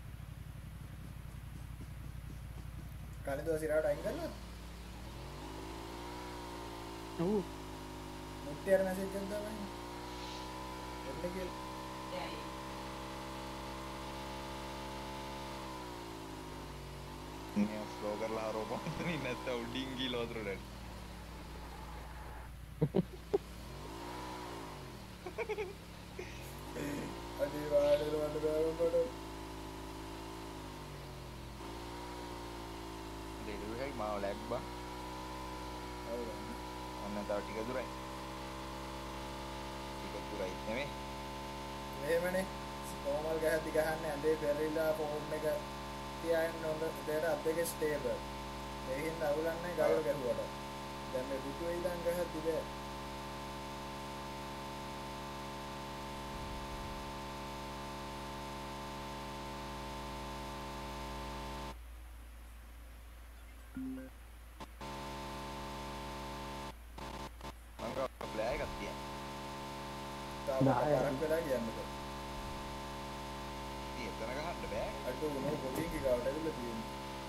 කලින් සිරාට අයින් කරලා ඔව් මුට්ටියට මැසේජ් එකක් දාපන් එන්න කියලා මේ ස්ලෝ කරලා ආරෝපණය නැත්නම් උඩින් ගිහලා වතුරට අඩේ වාඩේ වන්න බෑ දෙලුවයි මාව ලැග් බා ඔන්න තව ටික දුරයි නෙමෙයි එහෙමනේ කොමල් ගහද්දි ගහන්නේ ඇඳේ පෙරලිලා ෆෝන් එක තියාගෙන ඔන්න දෙයට අත් දෙක ස්ටේබල් ඒකින් අවුලන්නේ ගාවල ගැහුවට දැන් මේ පුටුවේ ඉඳන් ගහද්දි බෑ කරක් වෙලා කියන්නේ එතන ගහන්න බෑ අඩෝ මොන කොටින්ක ගාවට ඇවිල්ලා තියෙන්නේ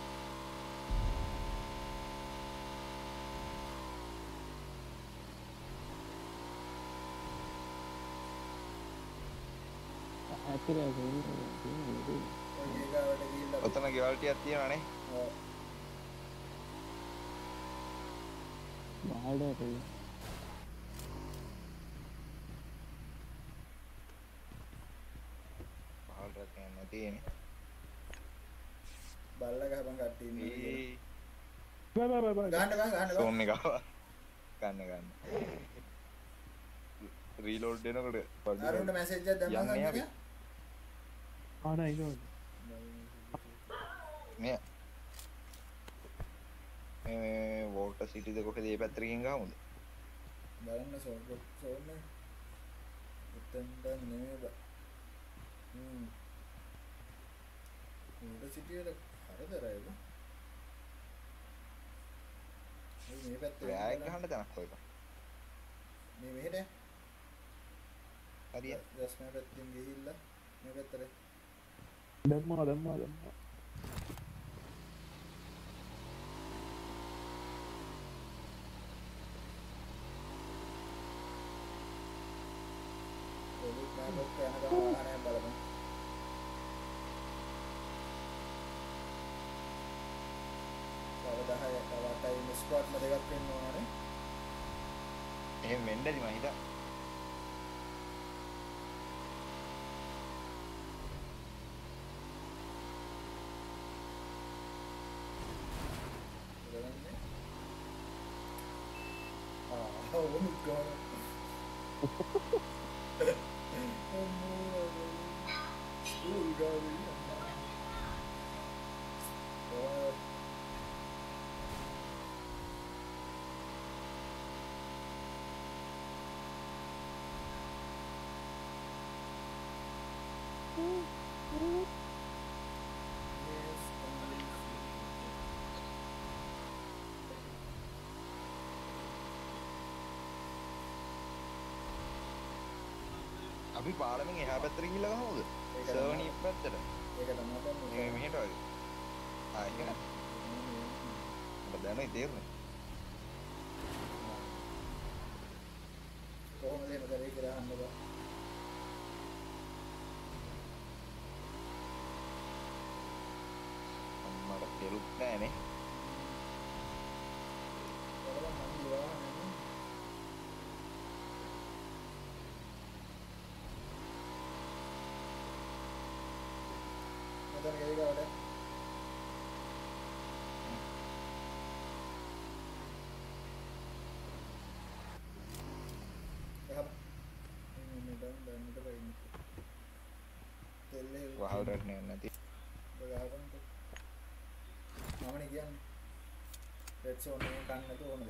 ඇතිරේ ඔය ගාවට ගිහිල්ලා ඔතන ගෙවල් ටිකක් තියෙනවානේ ඔව් බාඩට තියෙන්නේ බල්ලා ගහපන් කට්ටිය ඉන්නේ බෑ ගහන්න සෝන් එක ගන්න රීලෝඩ් වෙනකොට අරුන්ට මැසේජ් එකක් දැම්මම යන්නේ අපි. ආනා ඒක මේ වෝල්ටර් සිටිද කොහෙද මේ පැත්තට ගිහින් ගහමුද බලන්න සෝන්නේ එතෙන්ට නෙමෙයි බා සිටියට හරදරයි බා මේ පැත්තේ රෑයක් ගහන්න තැනක් කොයිද මේ මෙහෙට හරියට ජස් මේ පැත්තෙන් ගිහිල්ලා මේ පැත්තට දැම්මා පොලිස් මාර්ගයක් යන ගමන් ආනයන් බලමු තව 10 තව 8යි ස්ක්වොට්ම දෙකක් වෙන්න ඕනනේ එහෙම වෙන්නද මම හිතා Oh my god. School guy. අපි පාලමෙන් එහා පැත්තට ගිහිල්ලා ගහමුද? සර්වනි පැත්තට. ඒක තමයි මේ මෙහෙට වගේ. ඒක නේද? මට දැනෙන්නේ තේරුනේ. කොහොමද එහෙම කරේ කියලා අහන්න බෑ. මට තේරුත් නෑනේ. බලන්න හම්බුවා නේ. මෙතන ගෙයි ගාවට වහවරට නෑ නැති. මමනේ කියන්නේ රෙඩ් සෝන් එක කන්න නැතුව ඕනද?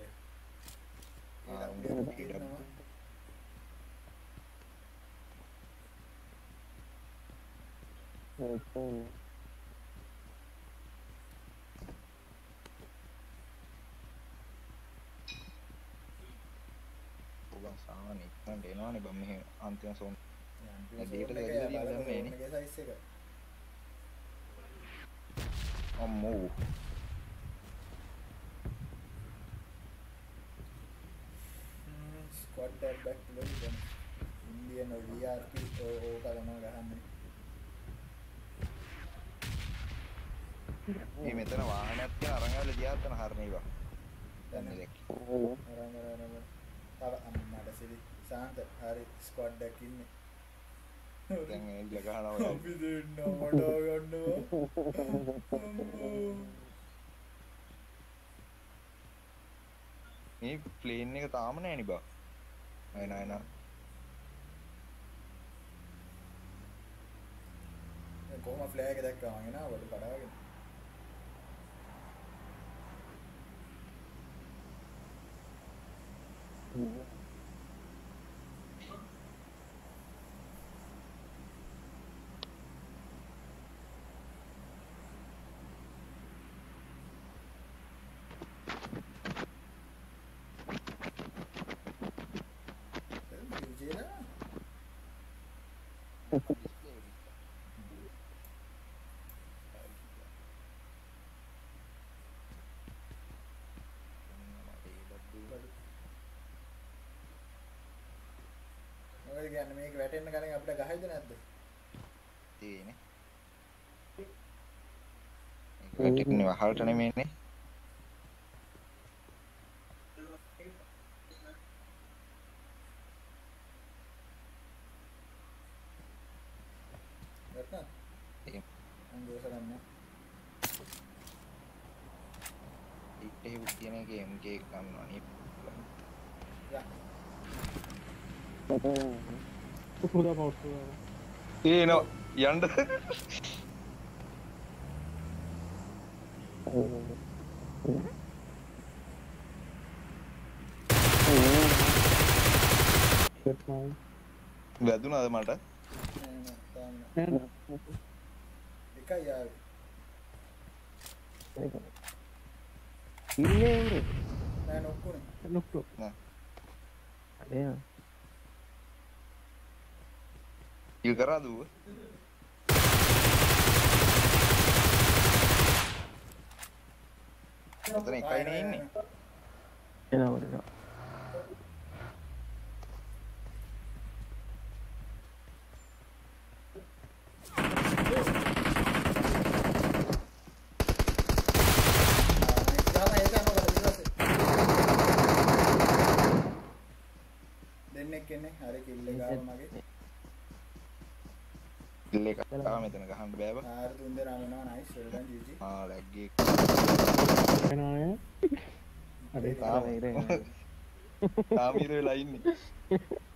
ඔබ සාමාන්‍ය ඉක්මනට එනවනේ බම් මෙහෙ අන්තිම සෝන්. යන්න. ඇඩියට දැදිලා තියෙන දැන් නෑනේ. සයිස් එක. අම්මෝ. ස්ක්වොඩ් බෑක් කියලා ඉතින් ඉන්දියන් VRP ඕක තමයි ගහන්නේ. මේ මෙතන වාහනයක් තියෙන අරන් ආවල ගියාත් තන හරණේවා. දැන් දැක්කේ. අරන් තව අම්මඩ සිරි සාන්ත හරි ස්ක්වොඩ් එකක් ඉන්නේ. දැන් එල්ල ගහනවා. අපි දෙන්න මඩ ගන්නවා. මේ ප්ලේන් එක තාම නෑනේ බා. නෑ. කොහොම ෆ්ලෑග් එක දැක්කම එනවා වල කඩාගෙන. කියන්නේ මේක වැටෙන්න ගණන් අපිට ගහයිද නැද්ද? තියෙන්නේ. මේක වැටෙන්නේ වහලට නෙමෙයිනේ. වැටෙන්න? එහෙම. අංගෝසරන්නේ. ඉත්තේ තියෙන එකේ MK ගන්නවා නේ. යා. පුදා පවුස් ඒනෝ යන්න වැදුනාද මට එකයි යාර ඉන්නේ නෑ නොක්කුනේ නොක්ටෝ නෑ අනේ ඉල් කරා දුව ඔතන එකයි නේ ඉන්නේ එනවා දෙන්නෙක් එන්නේ හරි කිල් එක ගාව මගේ කිල් එක ආව මෙතන ගහන්න බෑ බා ආර තුන් දෙනා වෙනවා නයිස් වෙල්ඩන් ජීජි ආ ලැග් එක එනවනේ අඩේ තාම ඉරේ තාම ඉර වෙලා ඉන්නේ